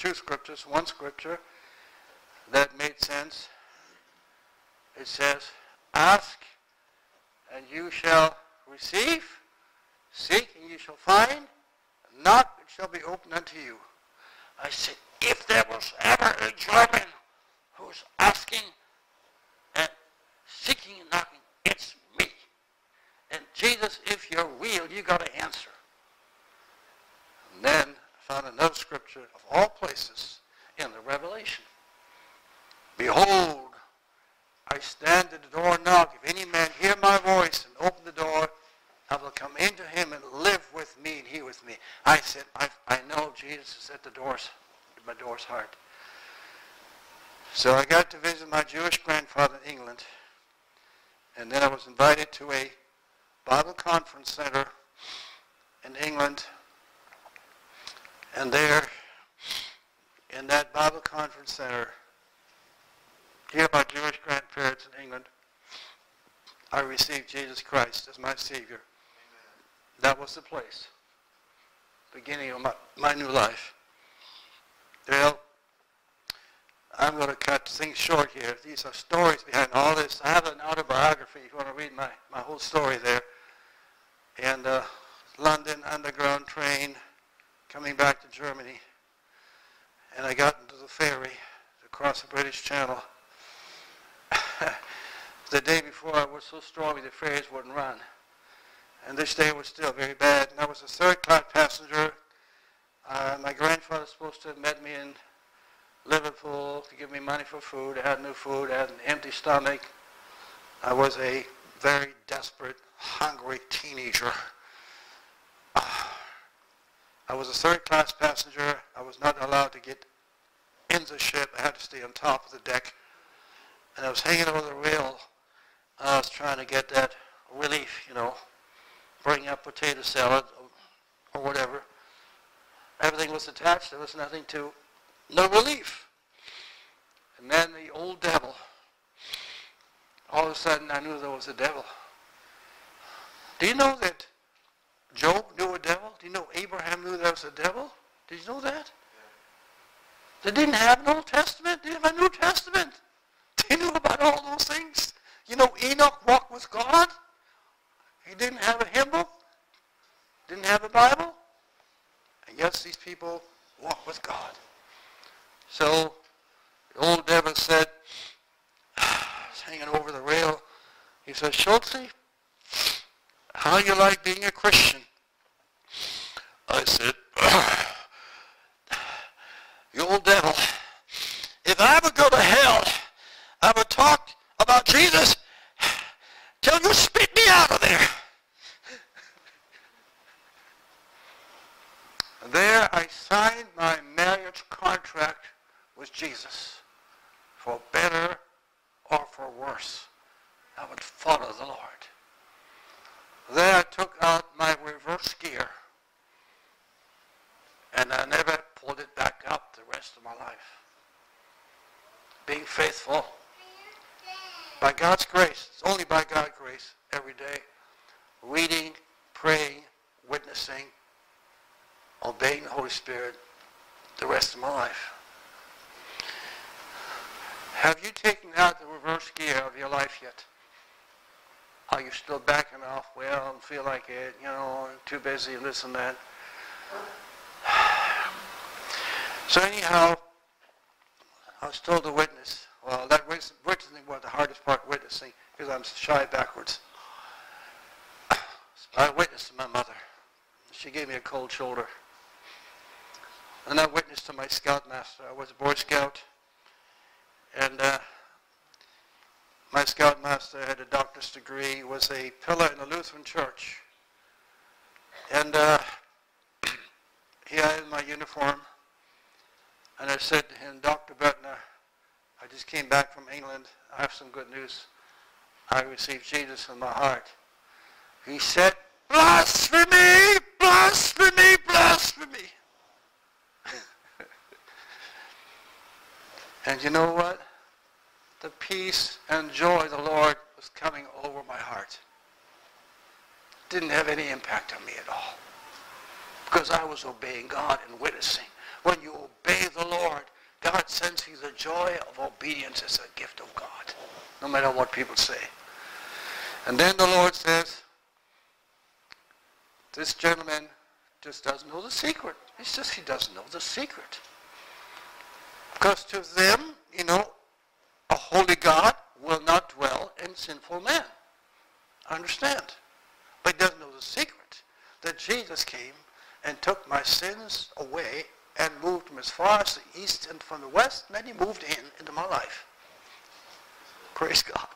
that made sense. It says, ask and you shall receive, seek and you shall find, knock it shall be opened unto you. I said, if there was ever a German who's asking and seeking and knocking, it's me. And Jesus, if you're real, you got to answer. And then I found another scripture of all places in the Revelation. Behold, I stand at the door and knock. If any man hear my voice and open the door, I will come into him and live with me and he with me. I said, I know Jesus is at my door's heart. So I got to visit my Jewish grandfather in England. And then I was invited to a Bible conference center in England. And there, in that Bible conference center, here my Jewish grandparents in England, I received Jesus Christ as my Savior. Amen. That was the place, beginning of my new life. Well, I'm going to cut things short here. These are stories behind all this. I have an autobiography if you want to read my whole story there. And London Underground train coming back to Germany. And I got into the ferry to cross the British Channel. The day before it was so stormy the ferries wouldn't run. And this day was still very bad. And I was a third-class passenger. My grandfather was supposed to have met me in Liverpool to give me money for food. I had no food. I had an empty stomach. I was a very desperate, hungry teenager. I was a third-class passenger. I was not allowed to get in the ship. I had to stay on top of the deck. And I was hanging over the rail. I was trying to get that relief, you know, bring up potato salad or whatever. Everything was attached. There was nothing to, no relief. And then the old devil, all of a sudden I knew there was a devil. Do you know that Job knew a devil? Do you know Abraham knew there was a devil? Did you know that? They didn't have an Old Testament. They didn't have a New Testament. They knew about all those things. You know, Enoch walked with God. He didn't have a hymn book. Didn't have a Bible. And yes, these people walk with God. So the old devil said, he's hanging over the rail. He said, Schultze, how you like being a Christian? I said, you old devil, if I ever go to hell, I would talk about Jesus till you spit me out of there. There I signed my marriage contract with Jesus. For better or for worse, I would follow the Lord. There I took out my reverse gear, and I never pulled it back up the rest of my life. Being faithful, by God's grace, it's only by God's grace, every day, reading, praying, witnessing, obeying the Holy Spirit the rest of my life. Have you taken out the reverse gear of your life yet? Are you still backing off? Well, I don't feel like it, you know, I'm too busy, this and that. So anyhow, I was told to witness. Well, that witnessing was the hardest part, witnessing, because I'm shy backwards. So I witnessed to my mother. She gave me a cold shoulder. And I witnessed to my scoutmaster. I was a Boy Scout. And my scoutmaster had a doctor's degree, was a pillar in the Lutheran church. And he had my uniform. And I said to him, Dr. Bettner, I just came back from England. I have some good news. I received Jesus in my heart. He said, blasphemy, blasphemy, blasphemy. And you know what? The peace and joy of the Lord was coming over my heart. Didn't have any impact on me at all. Because I was obeying God and witnessing. When you obey the Lord, God sends you the joy of obedience as a gift of God. No matter what people say. And then the Lord says, this gentleman just doesn't know the secret. It's just he doesn't know the secret. Because to them, you know, a holy God will not dwell in sinful men. I understand. But he doesn't know the secret. That Jesus came and took my sins away and moved them as far as the east and from the west, and then he moved into my life. Praise God.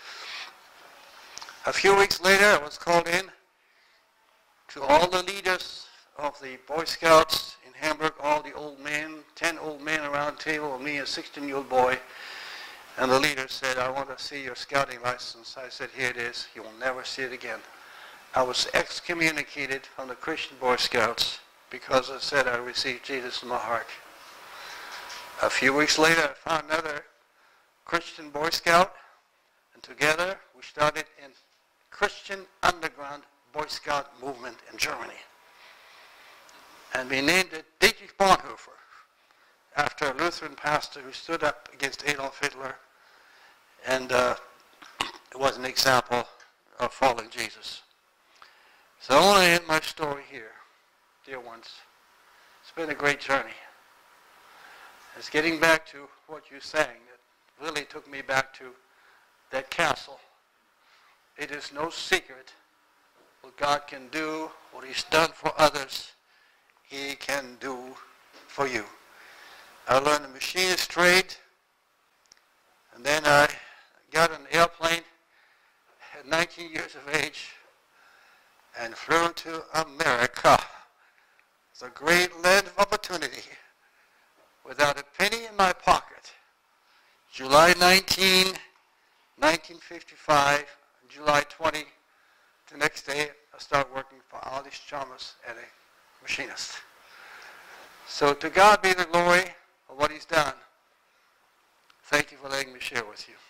A few weeks later, I was called in to all the leaders of the Boy Scouts in Hamburg, all the old men, 10 old men around the table, and me, a 16-year-old boy. And the leader said, I want to see your scouting license. I said, here it is. You will never see it again. I was excommunicated from the Christian Boy Scouts because I said I received Jesus in my heart. A few weeks later, I found another Christian Boy Scout, and together we started a Christian underground Boy Scout movement in Germany. And we named it Dietrich Bonhoeffer, after a Lutheran pastor who stood up against Adolf Hitler, and it was an example of following Jesus. So I want to end my story here, dear ones. It's been a great journey. It's getting back to what you sang that really took me back to that castle. It is no secret what God can do, what he's done for others, he can do for you. I learned the machinist trade, and then I got an airplane at 19 years of age and flew to America. It's a great land of opportunity without a penny in my pocket. July 19, 1955, July 20, the next day I start working for Aldis Chalmers as a machinist. So to God be the glory of what he's done. Thank you for letting me share with you.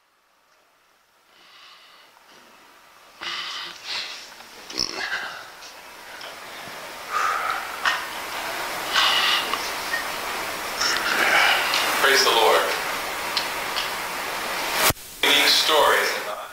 Praise the Lord. Unique stories.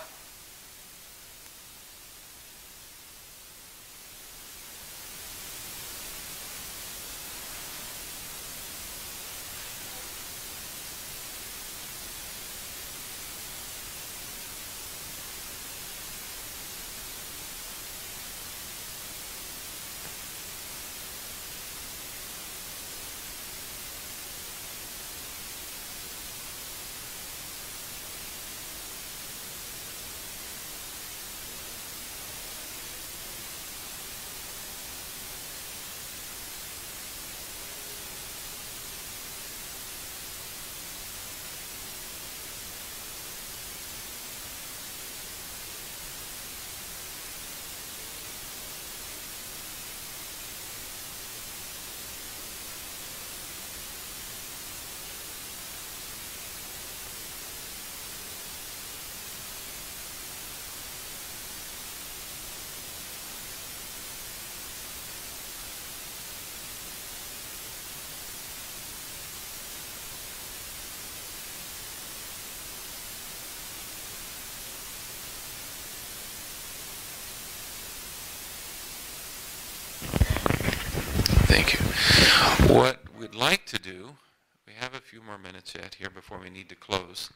Thank you. What we'd like to do, we have a few more minutes yet here before we need to close.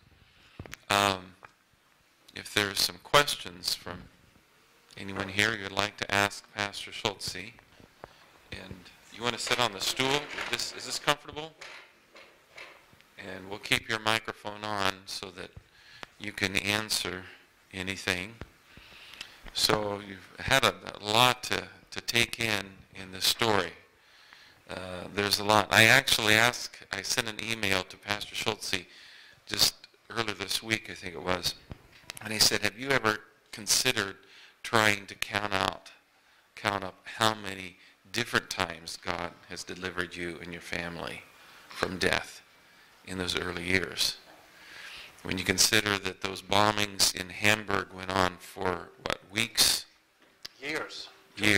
If there's some questions from anyone here you'd like to ask Pastor Schultze, and you want to sit on the stool, is this comfortable? And we'll keep your microphone on so that you can answer anything. So you've had a lot to take in this story. There's a lot. I sent an email to Pastor Schultze just earlier this week, I think it was, and he said, have you ever considered trying to count up how many different times God has delivered you and your family from death in those early years? When you consider that those bombings in Hamburg went on for, what, weeks? Years.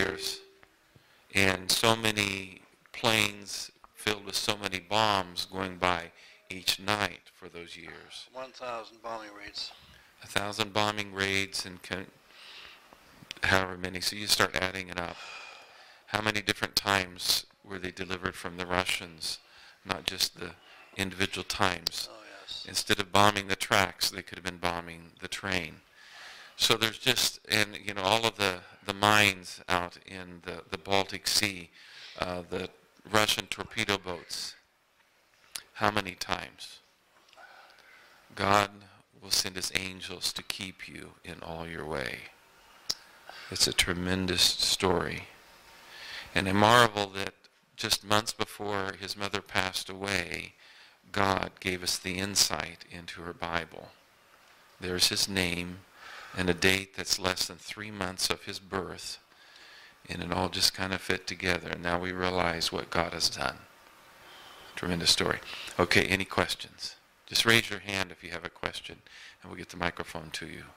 And so many planes filled with so many bombs going by each night for those years. 1,000 bombing raids. 1,000 bombing raids and however many. So you start adding it up. How many different times were they delivered from the Russians? Not just the individual times. Oh, yes. Instead of bombing the tracks, they could have been bombing the train. So there's just, and all of the mines out in the Baltic Sea, the Russian torpedo boats. How many times? God will send his angels to keep you in all your way. It's a tremendous story. And I marvel that just months before his mother passed away, God gave us the insight into her Bible. There's his name and a date that's less than 3 months of his birth, and it all just kind of fit together. And now we realize what God has done. Tremendous story. Okay, any questions? Just raise your hand if you have a question, and we'll get the microphone to you.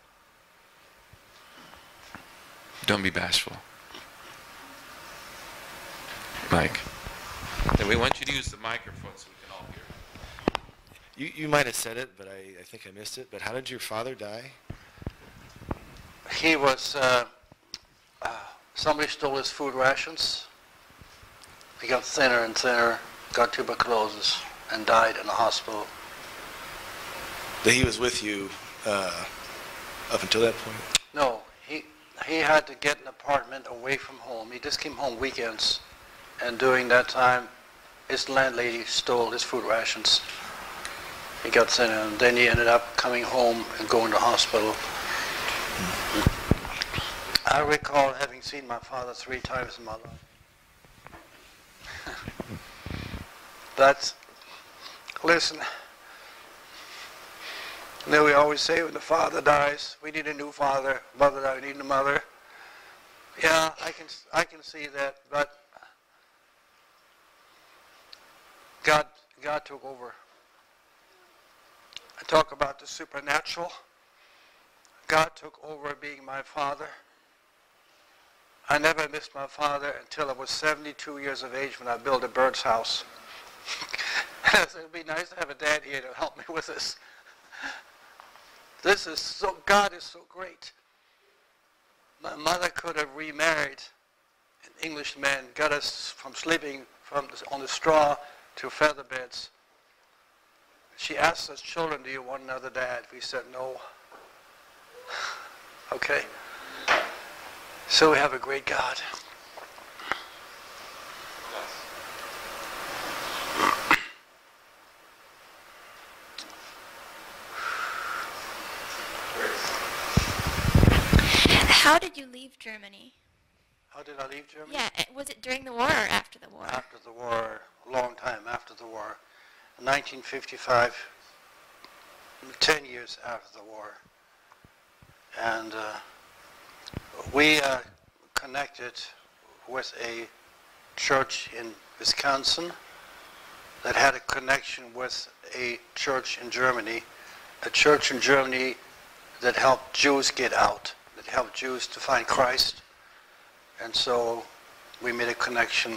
Don't be bashful. Mike. And we want you to use the microphone so we can all hear. You might have said it, but I think I missed it. But how did your father die? He was, somebody stole his food rations. He got thinner and thinner, got tuberculosis, and died in the hospital. That he was with you up until that point? No, he had to get an apartment away from home. He just came home weekends, and during that time, his landlady stole his food rations. He got sent in, and then he ended up coming home and going to hospital. I recall having seen my father 3 times in my life. But, listen, you know, we always say when the father dies, we need a new father. Mother dies, we need a mother. Yeah, I can see that, but God took over. I talk about the supernatural. God took over being my father. I never missed my father until I was 72 years of age when I built a bird's house. I said, it'd be nice to have a dad here to help me with this. This is so, God is so great. My mother could have remarried an Englishman, got us from sleeping on the straw to feather beds. She asked us children, do you want another dad? We said no. Okay. So we have a great God. How did you leave Germany? How did I leave Germany? Yeah, was it during the war or after the war? After the war, a long time after the war. In 1955, 10 years after the war. And we connected with a church in Wisconsin that had a connection with a church in Germany, a church in Germany that helped Jews get out, that helped Jews to find Christ. And so we made a connection.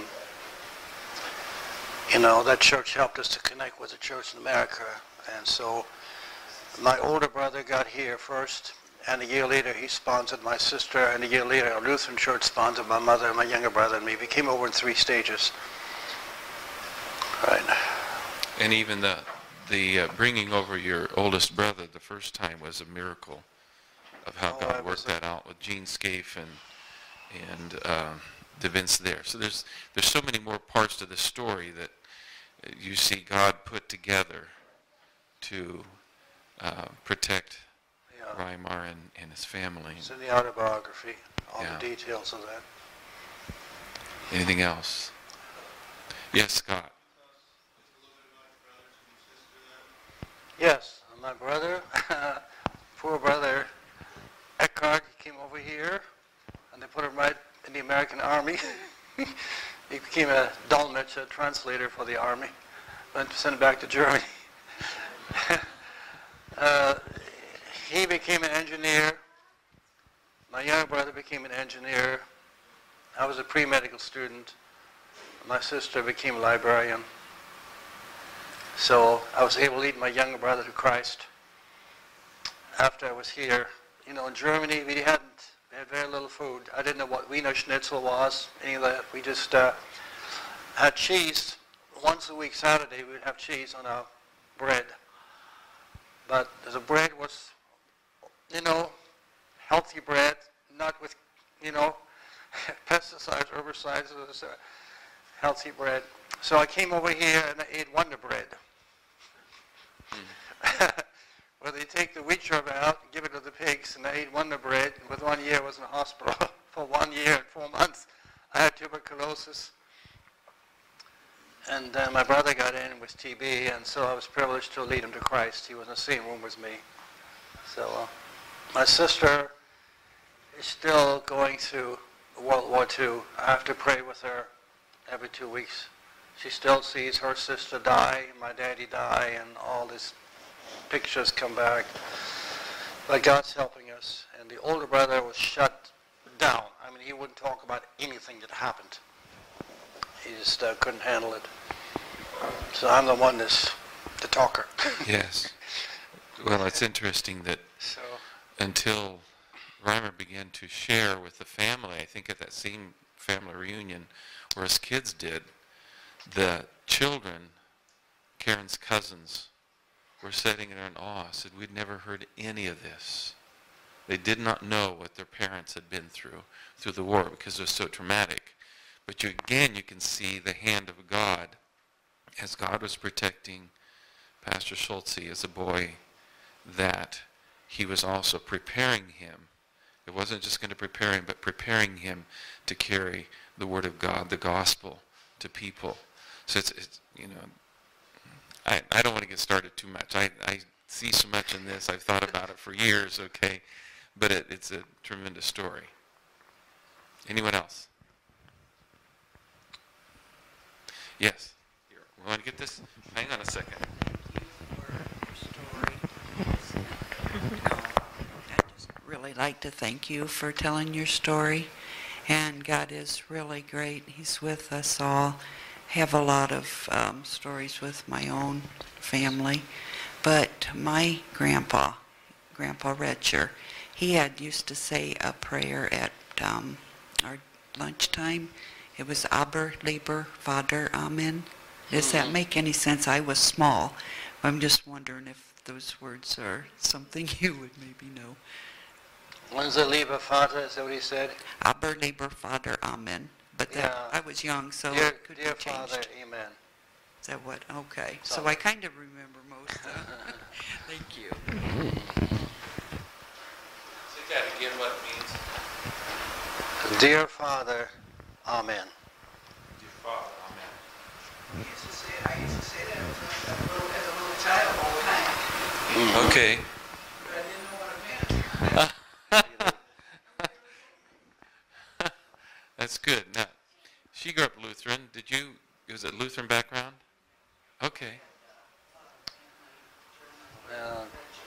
You know, that church helped us to connect with the church in America. And so my older brother got here first, and a year later he sponsored my sister, and a year later a Lutheran church sponsored my mother and my younger brother and me. We came over in 3 stages. Right. And even the bringing over your oldest brother the first time was a miracle of how God worked that out with Gene Scaife and the events there. So there's so many more parts to the story that you see God put together to protect Reimar and his family. It's in the autobiography, all the details of that. Anything else? Yes, Scott. Yes, my brother, poor brother Eckhart, he came over here, and they put him right in the American Army. He became a Dolmetscher translator for the Army, went to send him back to Germany. He became an engineer. My younger brother became an engineer. I was a pre-medical student. My sister became a librarian. So I was able to lead my younger brother to Christ after I was here. You know, in Germany, we had very little food. I didn't know what Wiener Schnitzel was, any of that. We just had cheese. Once a week, Saturday, we would have cheese on our bread. But the bread was, you know, healthy bread, not with, you know, pesticides, herbicides. It was healthy bread. So I came over here and I ate Wonder Bread. Where they take the wheat germ out and give it to the pigs, and I ate Wonder Bread. And with 1 year, I was in the hospital for 1 year and 4 months. I had tuberculosis. And then my brother got in with TB, and so I was privileged to lead him to Christ. He was in the same room as me. So my sister is still going through World War II. I have to pray with her every 2 weeks. She still sees her sister die, my daddy die, and all these pictures come back. But God's helping us. And the older brother was shut down. I mean, he wouldn't talk about anything that happened. He just couldn't handle it. So I'm the one that's the talker. Yes. Well, it's interesting that until Reimar began to share with the family, I think at that same family reunion where his kids did, the children, Karen's cousins, were sitting there in awe, said, we'd never heard any of this. They did not know what their parents had been through the war because it was so traumatic. But again, you can see the hand of God as God was protecting Pastor Schultze as a boy, that he was also preparing him. It wasn't just going to prepare him, but preparing him to carry the Word of God, the gospel, to people. So it's you know, I don't want to get started too much. I see so much in this. I've thought about it for years, okay? But it's a tremendous story. Anyone else? Yes. Here, we want to get this? Hang on a second. I'd just really like to thank you for telling your story. And God is really great. He's with us all. I have a lot of stories with my own family. But my grandpa Retcher, he used to say a prayer at our lunchtime. It was Aber, Lieber, Vater, Amen. Does that make any sense? I was small. I'm just wondering if those words are something you would maybe know. Unser lieber Vater, is that what he said? Aber, Lieber, Vater, Amen. But that, Yeah. I was young, so Dear, it could dear be changed. Father, amen. Is that what? Okay. So So- I kind of remember most of it. Thank you. Say that again, what it means. Dear Father, amen. Dear Father, amen. I used to say that as a little child all the time. Okay. But I didn't know what it meant. That's good. Now, she grew up Lutheran. Was it Lutheran background? Okay. Well,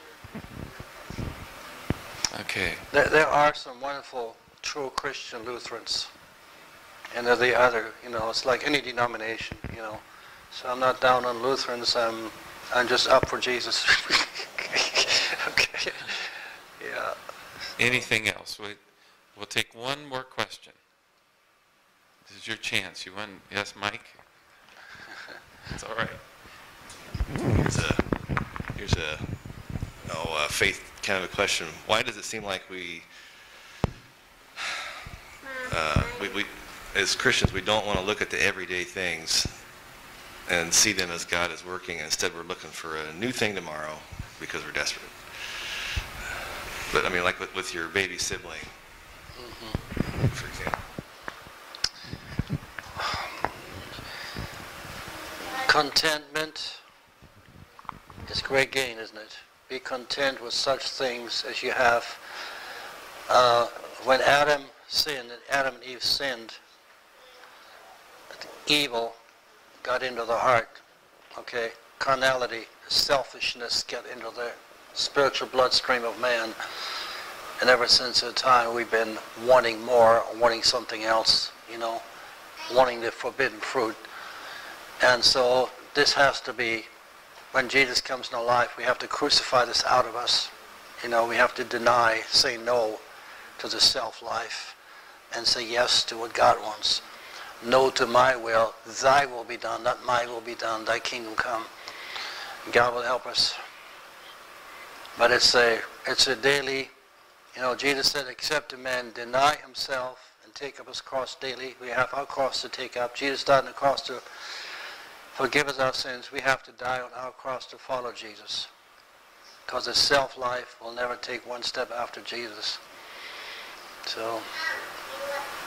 Okay. there are some wonderful true Christian Lutherans. And they're the other, it's like any denomination, So I'm not down on Lutherans. I'm just up for Jesus. Okay. Yeah. Anything else? We'll take one more question. This is your chance. You want? Yes, Mike? It's all right. Here's a faith kind of a question. Why does it seem like we as Christians, we don't want to look at the everyday things and see them as God is working. Instead, we're looking for a new thing tomorrow because we're desperate. But I mean, like with your baby sibling, for example. Contentment is great gain, isn't it? Be content with such things as you have. When Adam sinned, and Adam and Eve sinned, evil got into the heart, okay? Carnality, selfishness got into the spiritual bloodstream of man. And ever since that time, we've been wanting more, wanting something else, wanting the forbidden fruit. And so this has to be, when Jesus comes in our life, we have to crucify this out of us. We have to deny, say no to the self-life and say yes to what God wants. No to my will, thy will be done, not my will be done, thy kingdom come. God will help us. But it's a daily, Jesus said, except a man deny himself and take up his cross daily. We have our cross to take up. Jesus died on the cross to forgive us our sins. We have to die on our cross to follow Jesus. Because the self-life will never take one step after Jesus. So,